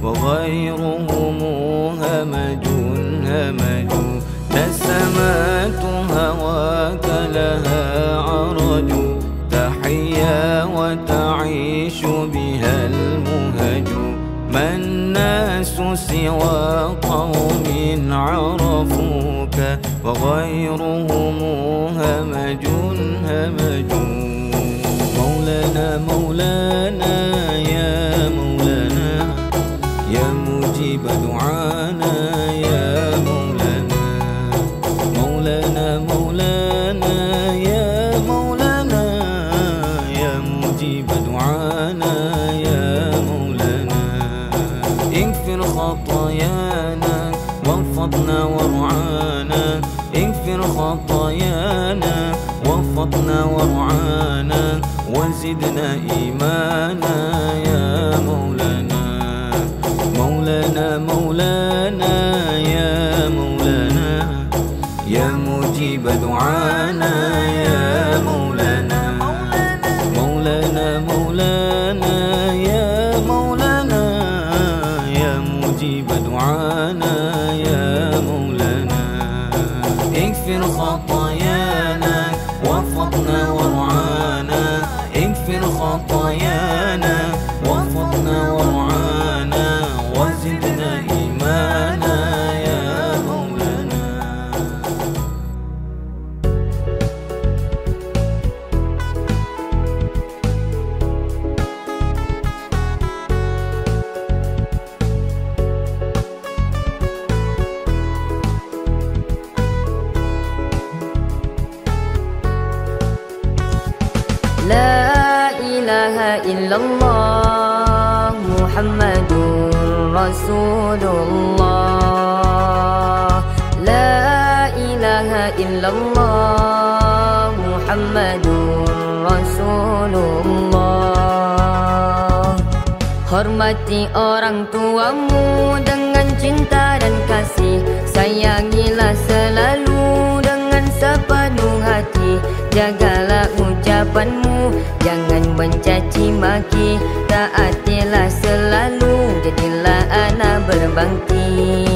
Speaker 1: وغيرهم همج همج. نسمات هواك لها عرج، تحيا وتعيش بها المهج. ما الناس سوى قوم عرفوك وغيرهم همج همج. مولانا مولانا يا مولانا، يا مجيب دعانا يا مولانا. مولانا مولانا يا مولانا، يا مجيب دعانا يا مولانا. اغفر خطايانا واحفظنا وارعانا، اغفر خطايانا واحفظنا وارعانا، وزدنا إيمانا يا مولانا. مولانا مولانا يا مولانا، يا مجيب دعانا يا مولانا. مولانا مولانا يا مولانا، يا مجيب دعانا يا مولانا. اغفر خطايانا واحفظنا وارعانا، اغفر خطايانا واحفظنا وارعانا، وزدنا إيمانا يا مولانا.
Speaker 3: لا إله إلا الله محمد رسول الله. لا إله إلا الله محمد رسول الله. Hormati orang tuamu dengan cinta dan kasih, sayangilah selalu dengan sepenuh hati. Jagalah ucapanmu, jangan mencaci maki, taatilah selalu, jadilah anak berbakti.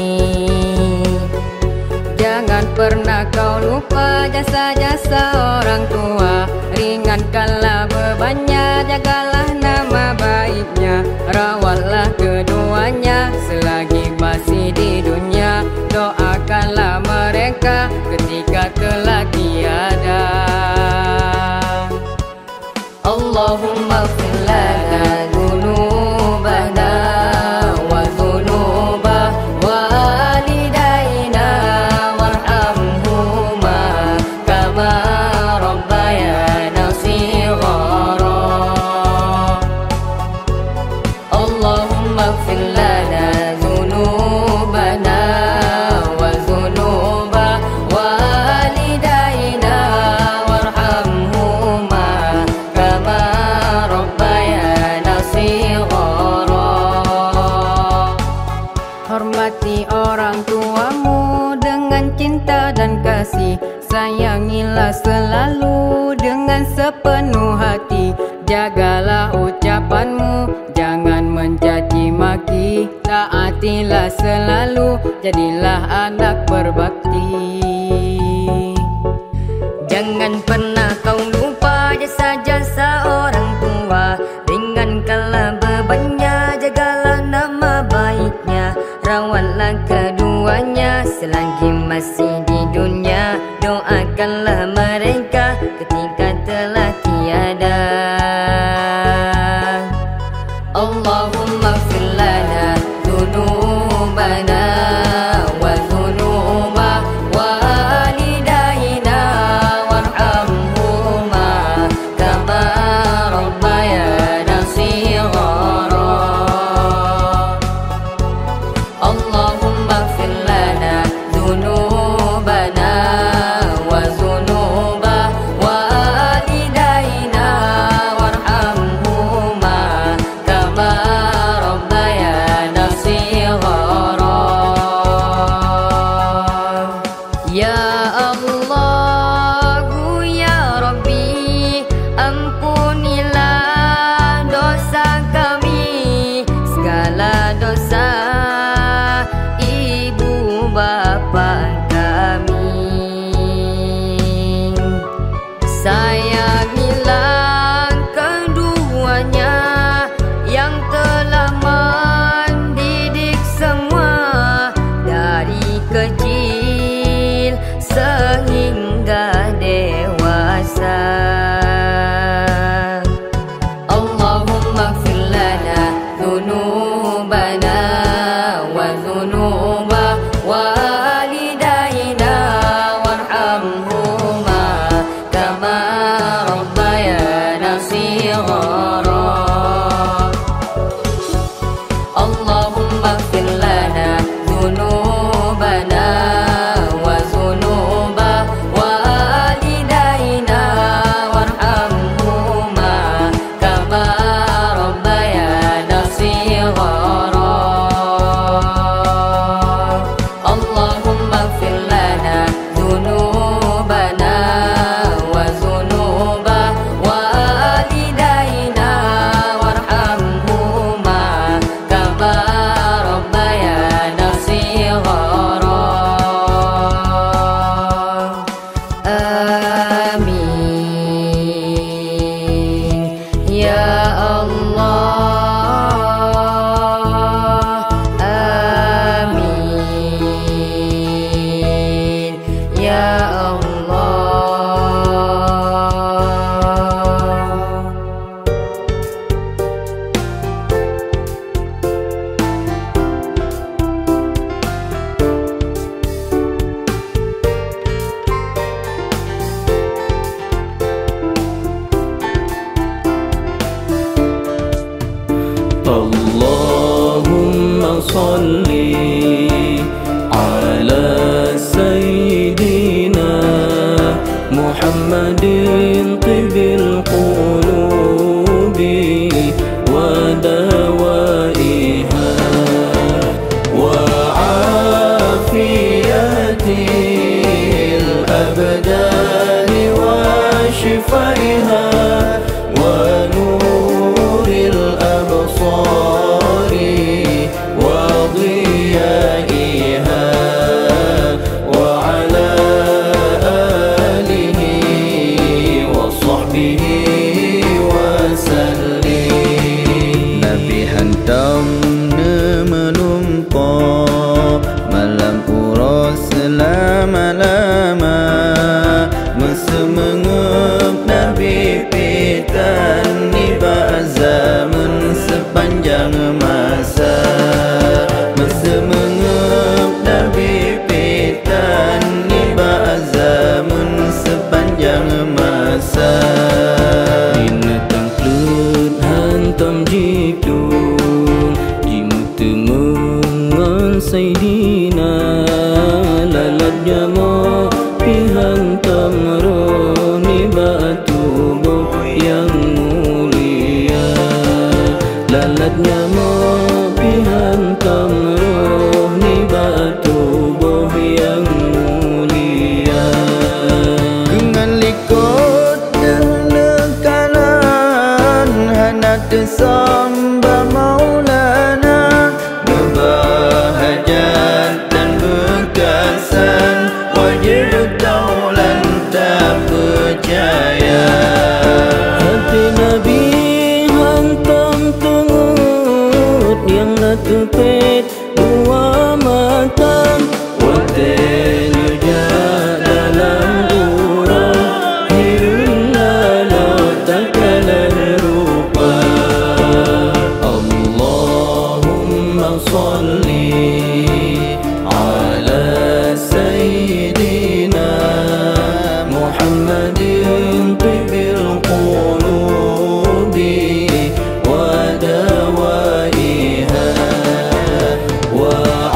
Speaker 3: Jangan pernah kau lupa jasa-jasa orang tua, ringankanlah bebannya, jagalah rawatlah keduanya selagi masih di dunia. Doakanlah mereka ketika telah tiada. Allahumma ighfir lana dzunubana wa dzunuba walidaina warhamhuma kama rabbayana shighara. Allahumma ighfir lana dzunubana wa dzunuba walidaina warhamhuma kama rabbayana shighara. Hormati orang tuamu dengan cinta dan kasih. Sayangilah selalu dengan sepenuh hati. Jagalah ucapanmu, jangan mencaci maki. Taatilah selalu, jadilah anak berbakti. Jangan pernah kau lupa jasa-jasa orang tua. Ringankanlah bebannya, jagalah nama baiknya. Rawatlah keduanya selagi masih di dunia. Doakanlah mereka ketika telah tiada. Allahumma ighfir lana dzunubana wa dzunuba walidaina warhamhuma kama rabbayana shighara. Allahumma ighfir lana dzunubana wa dzunuba walidaina warhamhuma kama rabbayana shighara. Ya Allahu ya Rabbi, ampunilah dosa kami, segala dosa ibu bapa kami. Sayangilah keduanya yang telah mendidik semua dari kecil sehingga dewasa. Allahumma ighfir lana dzunubana wa dzunuba walidaina warhamhuma kama rabbayana shighara. Allahumma ighfir lana dzunubana wa dzunuba walidaina warhamhuma kama rabbayana shighara. Allahumma ighfir lana dzunubana wa dzunuba walidaina warhamhuma kama rabbayana shighara. Amin ya Allah. Amin ya Allah.
Speaker 1: Allahumma salli ala sayyidina Muhammadin tibbil qulubi wa dawaiha wa afiyatil abdani wa shifaiha wa nuril absari wa ضيائها Sayyidina, lalatnya mau pihan tamroni batu yang mulia, lalatnya mau pihan tamroni batu yang mulia.
Speaker 4: Dengan likut dan nekanan hanat samba maulana, berbahajat dan berkasan, wajib taulan tak percaya.
Speaker 1: Hati Nabi hantam tengut yang natupet dua mata, wateluja dalam urang hirun lalau takalan rupa. Allahumma salli ala Sayyidina Muhammadin tibil qulubi wa dawaiha wa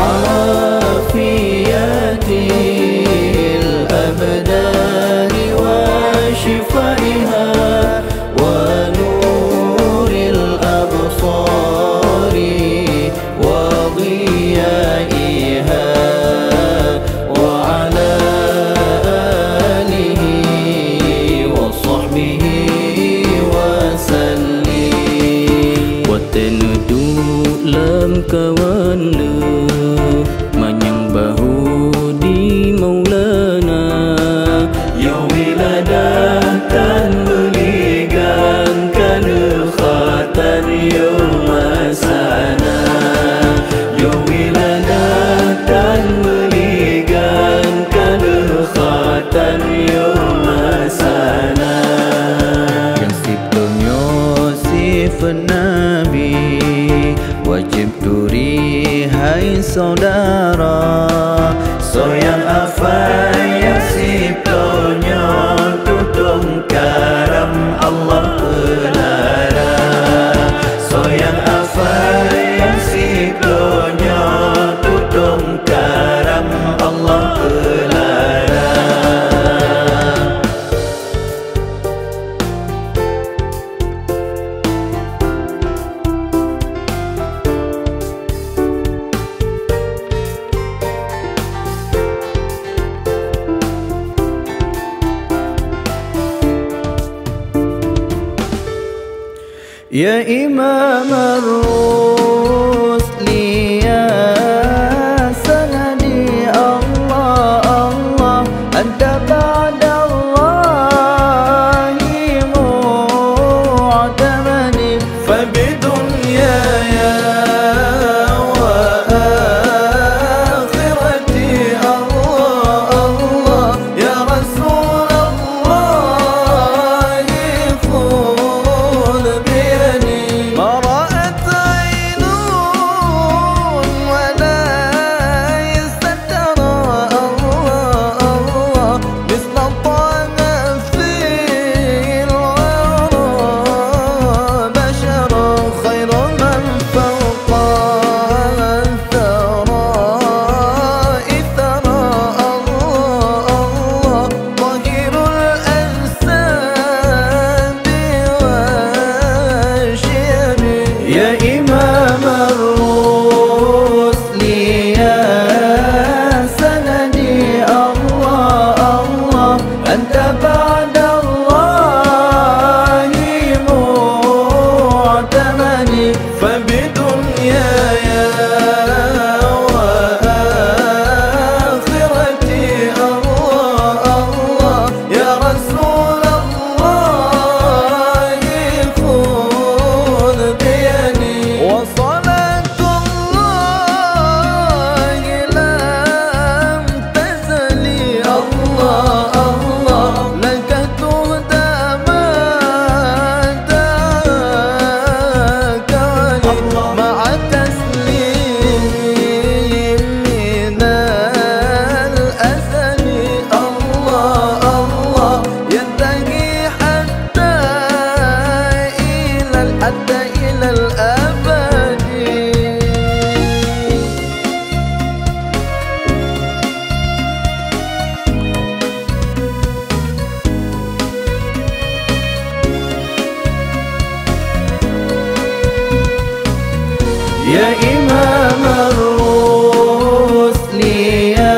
Speaker 1: afiyatil abdani wa shifaiha wa nuril absari wa dhiyaiha wa ala alihi wa sahbihi wa sallim. Wa tenudu lam kawana manyang bahu di Maulana, ya wiladatan beligan kanukhatan ya masana, ya wiladatan beligan kanukhatan ya masana.
Speaker 4: Yang sifatnya sifat Nabi, wajib turi hai saudara. Soyang apa yang sifatnya tutung karam Allah pelara. Soyang apa yang sifatnya tutung karam Allah pelara. Ya Imam ar-Rusli, ya sanadi Allah Allah, anta ba'dallahi mu'tamadi, fabidunyaya wa akhirati Allah Allah, ya Rasulullah khudh biyadi. Ma ra'at aynun wa la yastatara Allah Allah, misla ta'a fil wara bashara, khayra man fawqa thara ithara Allah Allah, tahirul ansab wa shiyam. Ya Imam ar-Rusli, ya sanadi Allah Allah, anta ba'dallahi mu'tamadi, fabidunyaya wa akhirati Allah Allah, ya Rasulullah khudh biyadi. Wa salatullahi lam tazali Allah Allah, laka tuhda ma dak يا إمام الرسل يا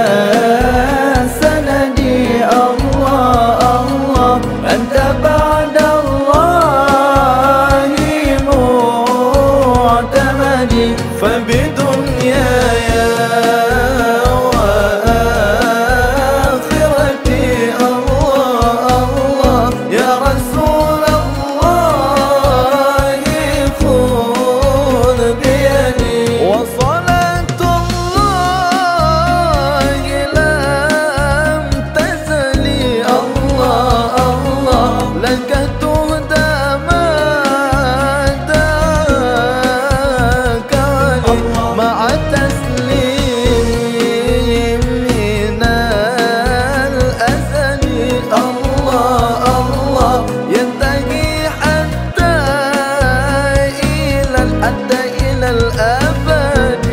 Speaker 4: سندي الله الله أنت بعد الله معتمدي فبدنياي وآخرتي الله الله يا رسول الله خذ بيدي وصلاة الله لم تزلي الله الله لك تهدى ما داك مع تسليم من الأزل الله الله ينتهي حتى إلى حتى إلى الأبد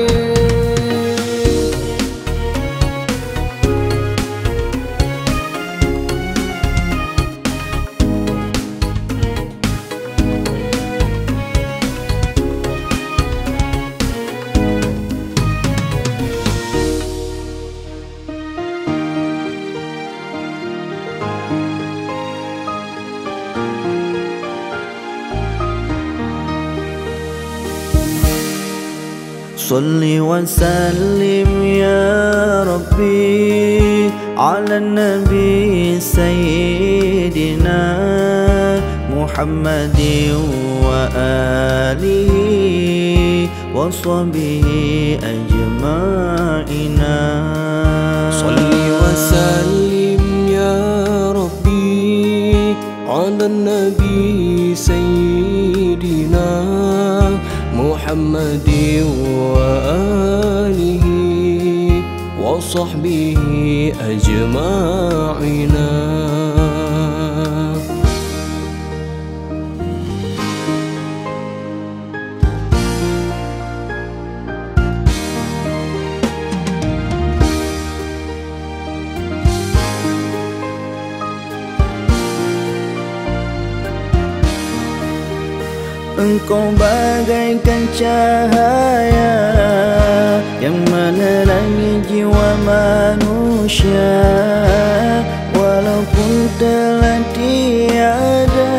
Speaker 4: صل وسلم يا ربي على النبي سيدنا محمد وآله وصحبه أجمعين
Speaker 1: صل وسلم يا ربي على النبي سيدنا محمد وآله وصحبه أجمعين
Speaker 4: Engkau bagaikan cahaya yang menerangi jiwa manusia, walaupun telah tiada,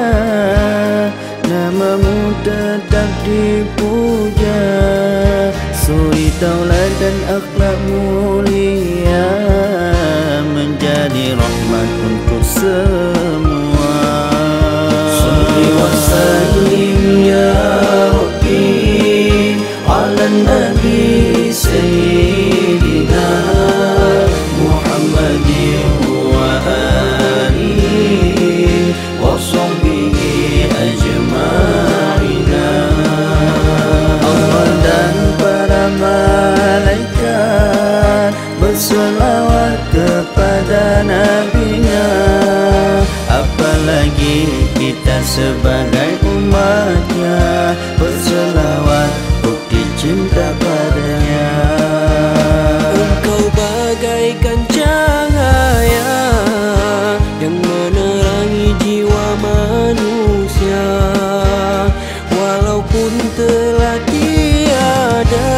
Speaker 4: namamu tetap dipuja. Suri tauladan akhlak mulia menjadi rahmat untuk semua. Salli wa sallim ya Rabbi ala nabi sayyidina Muhammadin wa alihi wa sahbihi ajma'ina. Allah dan para malaikat berselawat kepada nabinya, apalagi kita sebagai umatnya berselawat bukti cinta padanya.
Speaker 1: Engkau bagaikan cahaya yang menerangi jiwa manusia, walaupun telah tiada,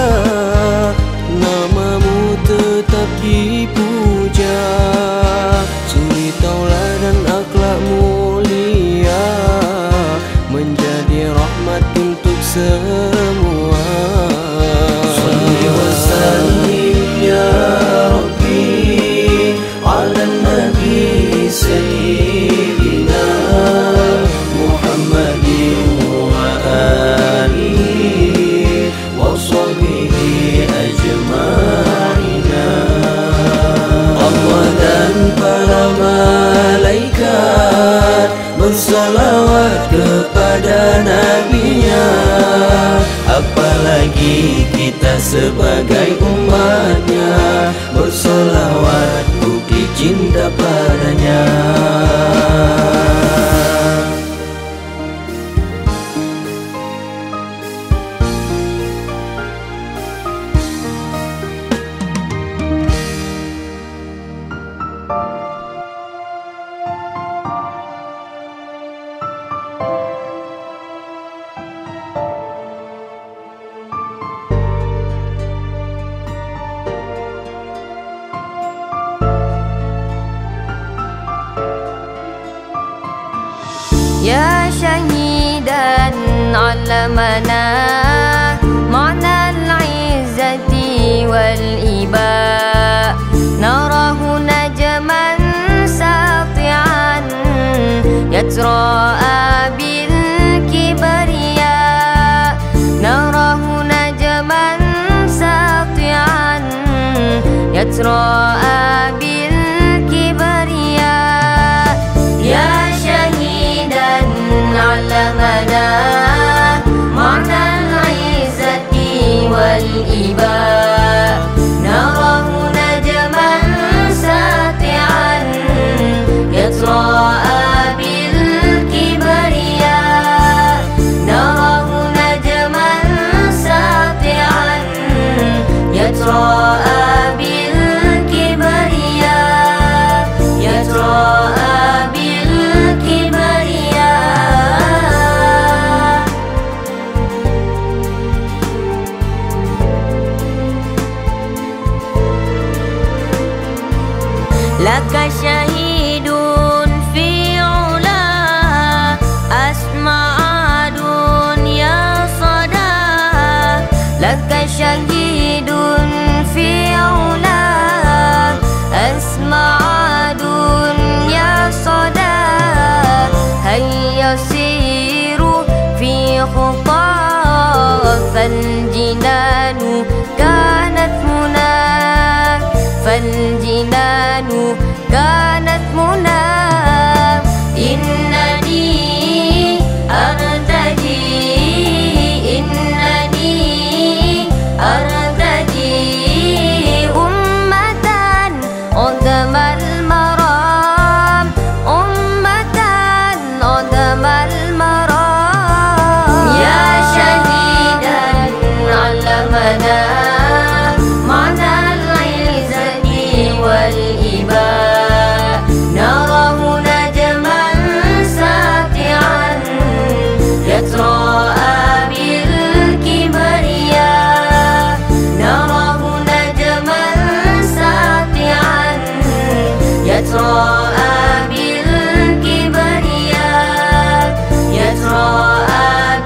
Speaker 1: namamu tetap dipuja. Suri tauladan akhlak mulia menjadi rahmat untuk semua.
Speaker 4: Salli wa sallim ya Rabbi ala nabi sayyidina Muhammadin wa alihi wa sahbihi ajma'ina. Allah dan para malaikat bersalawat kepada nabinya, apalagi kita sebagai umatnya bersolawat bukti cinta padanya.
Speaker 3: علمنا معنى العزة والإباء نراه نجما ساطعا يتراءى بالكبرياء نراه نجما ساطعا يتراءى بالكبرياء يا شهيدا علمنا معنى العزة والإباء نراه نجما ساطعا يتراءى بالكبرياء نراه نجما ساطعا يتراءى بالكبرياء يتراءى بالكبرياء لك شهيد في علا أسمع دنيا صدى لك شهيد في علا أسمع دنيا صدى هيا سيروا في خطاه فالجنان كانت هناك فالجنان كانت هناك إنني أرتجي إنني أرتجي أمة قدم المرام أمة قدم المرام يا شهيدا علمنا معنى العزة والإباء نراه نجما ساطعا يتراءى بالكبرياء نراه نجما ساطعا يتراءى بالكبرياء يتراءى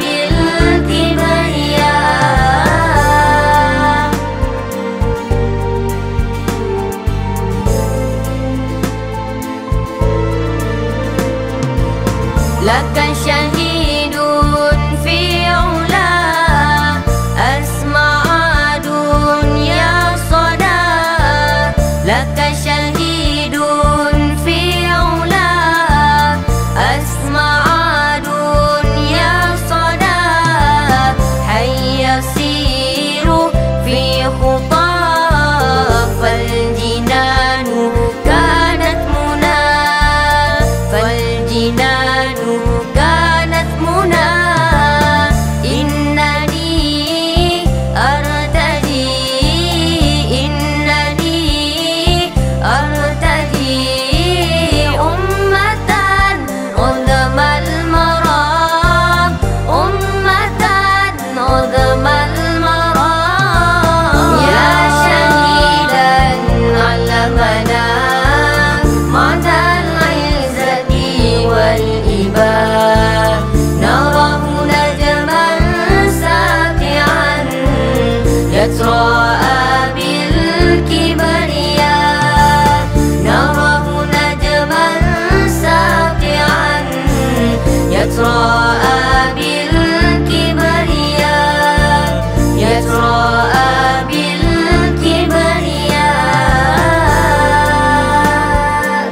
Speaker 3: بالكبرياء لك شهيد في علا أسمع دنيا صدى لك شهيد في علا أسمع دنيا صدى هيا سيروا في خطاه فالجنان كانت منى فالجنان كانت منى إنني أرتجي إنني أرتجي أمة قدم المرام أمة قدم المرام يا شهيدا علمنا معنى العزة والإباء نراه نجما ساطعا يتراءى بالكبرياء نراه نجما ساطعا يتراءى بالكبرياء يتراءى بالكبرياء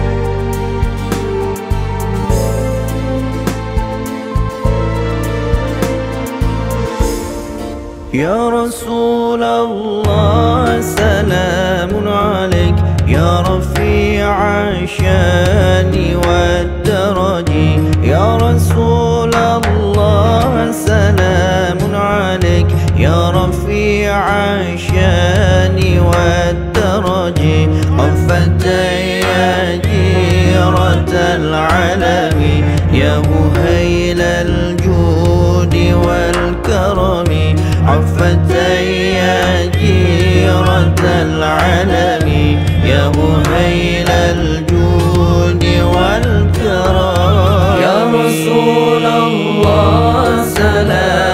Speaker 4: يا رسول الله سلام عليك يا رفيع الشان والدرج يا رسول الله سلام عليك يا رفيع الشان والدرج عفت يا جيرة العلم يا مهيل الجود والكرم عفت يا جيرة العلم يا مهيل الجود والكرم يا رسول الله سلام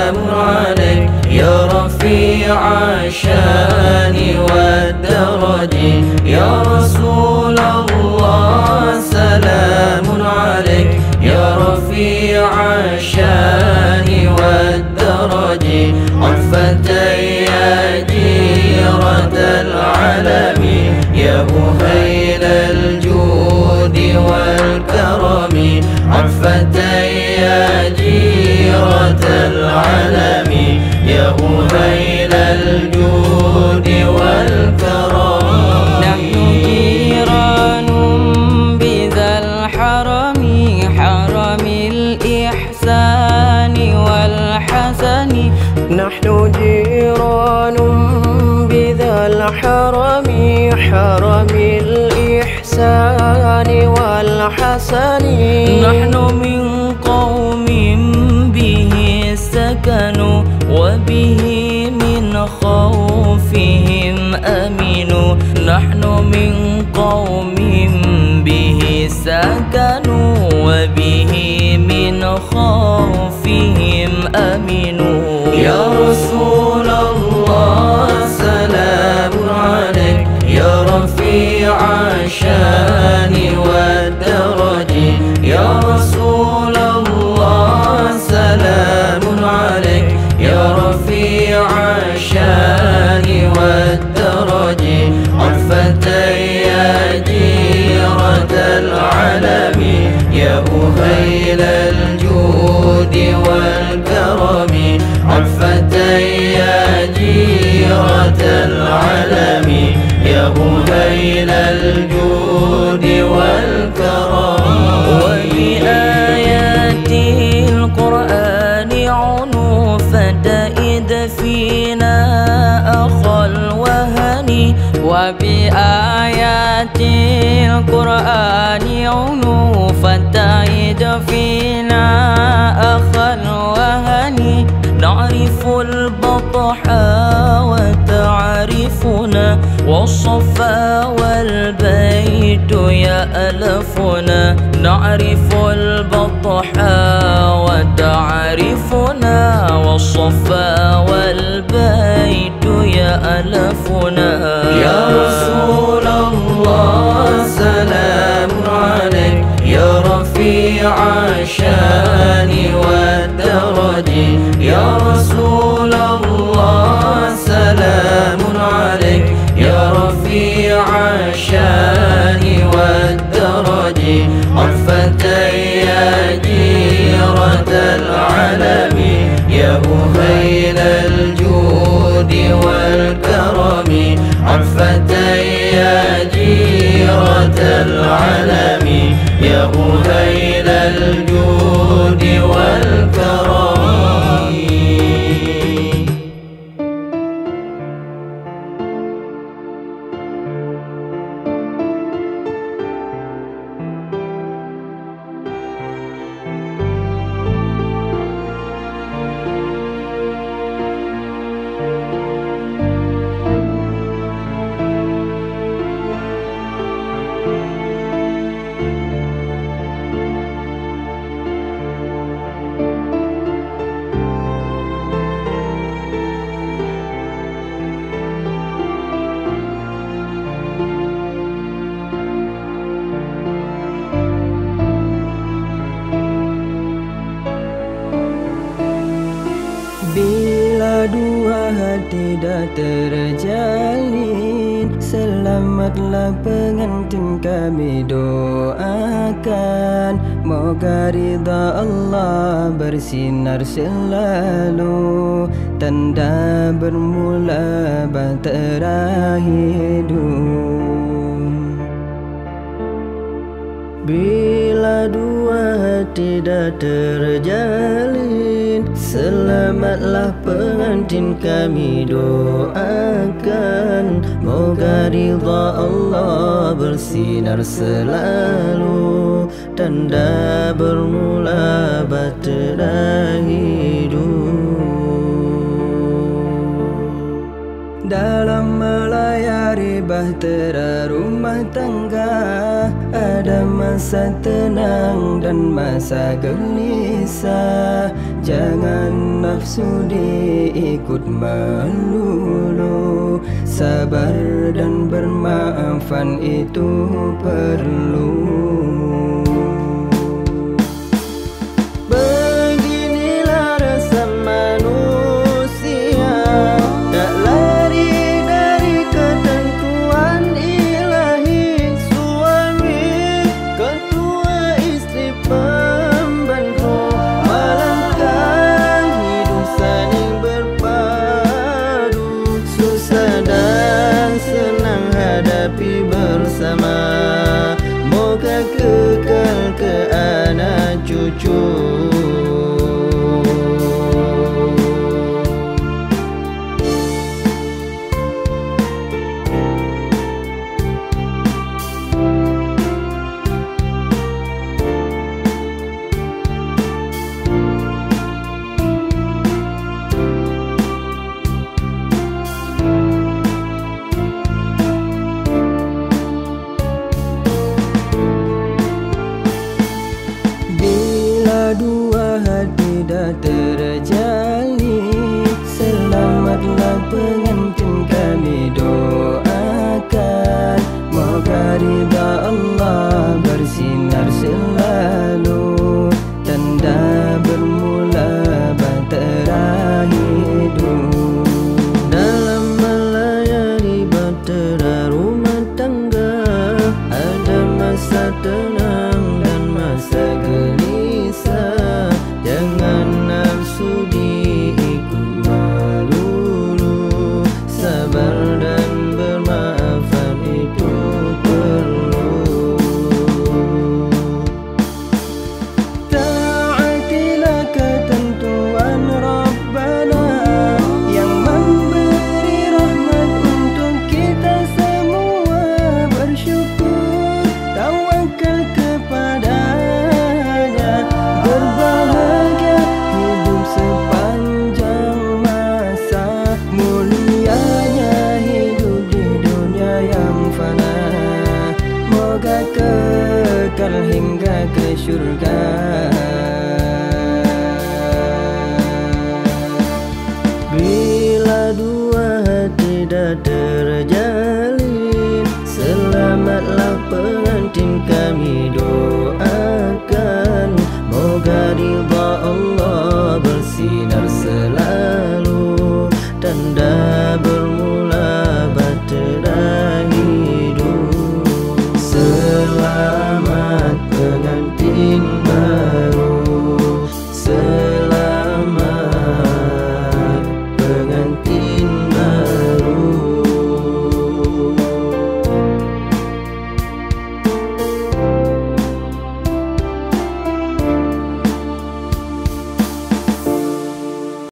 Speaker 4: عليك يا رفيع الشان والدرج يا رسول الله سلام عليك يا رفيع الشان والدرج عفتي يا جيرة العالم يا أهيل الجود والكرم عفتي يا جيرة العالم يا أهيل الجود والكرم
Speaker 1: نحن جيران بذا الحرم حرم الإحسان والحسن نحن جيران بذا الحرم حرم الإحسان والحسن نحن من قوم به سكنوا وبه من خوفهم أمنوا نحن من قوم به سكنوا وبه من خوفهم أمنوا
Speaker 4: يا رسول الله سلام عليك يا رفيع الشان والدرج يا رسول الله سلام عليك يا رفيع الشان والدرج عفتي يا جيرة العالم يا أهيل الجود والكرم عفتي يا جيرة العالم يا أهيل الجود والكرم
Speaker 1: وبآيات القرآن عنوفة إذ فينا أخا الوهن وبآيات القرآن عنوفة إذ فينا أخا الوهن نعرف البطح وتعرفنا والصفا والبيت يألفنا نعرف البطح وتعرفنا والصفا والبيت يألفنا
Speaker 4: يا رسول الله سلام عليك يا رفيع الشان والدرج يا رسول الله سلام عليك يا رفيع الشان والدرج عفتي يا جيرة العالم يا أهيل الجود والكرم عفتي يا جيرة العالم يا أهيل الجود والكرم
Speaker 1: Bila dua hati dah terjalin, selamatlah pengantin kami doakan. Moga ridha Allah bersinar selalu, tanda bermula bahtera hidup. Bila dua hati dah terjalin, selamatlah pengantin kami doakan. Moga ridha Allah bersinar selalu, tanda bermula bahtera hidup. Dalam melayari bahtera rumah tangga, ada masa tenang dan masa gelisah. Jangan nafsu diikut melulu. Sabar dan bermaafan itu perlu. Beginilah rasa manusia, tak lari dari ketentuan ilahi. Suami, ketua, istri, pembantu, malangkan hidup saling berpadu. Susah dan senang hadapi bersama. Moga kekal ke anak cucu. Dua hati dah terjalin, selamatlah pengantin kami doakan. Moga ridha Allah bersinar selalu, tanda bermula bahtera hidup. Dalam melayani bahtera rumah tangga, ada masa tenang dan masa gelisah. Jangan nafsu diikut melulu. Sabar dan bermaafan itu perlu. Taatilah ketentuan Rabbana yang memberi rahmat untuk kita semua. Bersyukur, tawakal kepadanya. Berbahagia hidup sepanjang masa. Mulianya hidup di dunia yang fana. Moga kekal hingga ke syurga. Bila dua hati dah terjalin, selamatlah pengantin kami doakan. Moga ridha Allah bersinar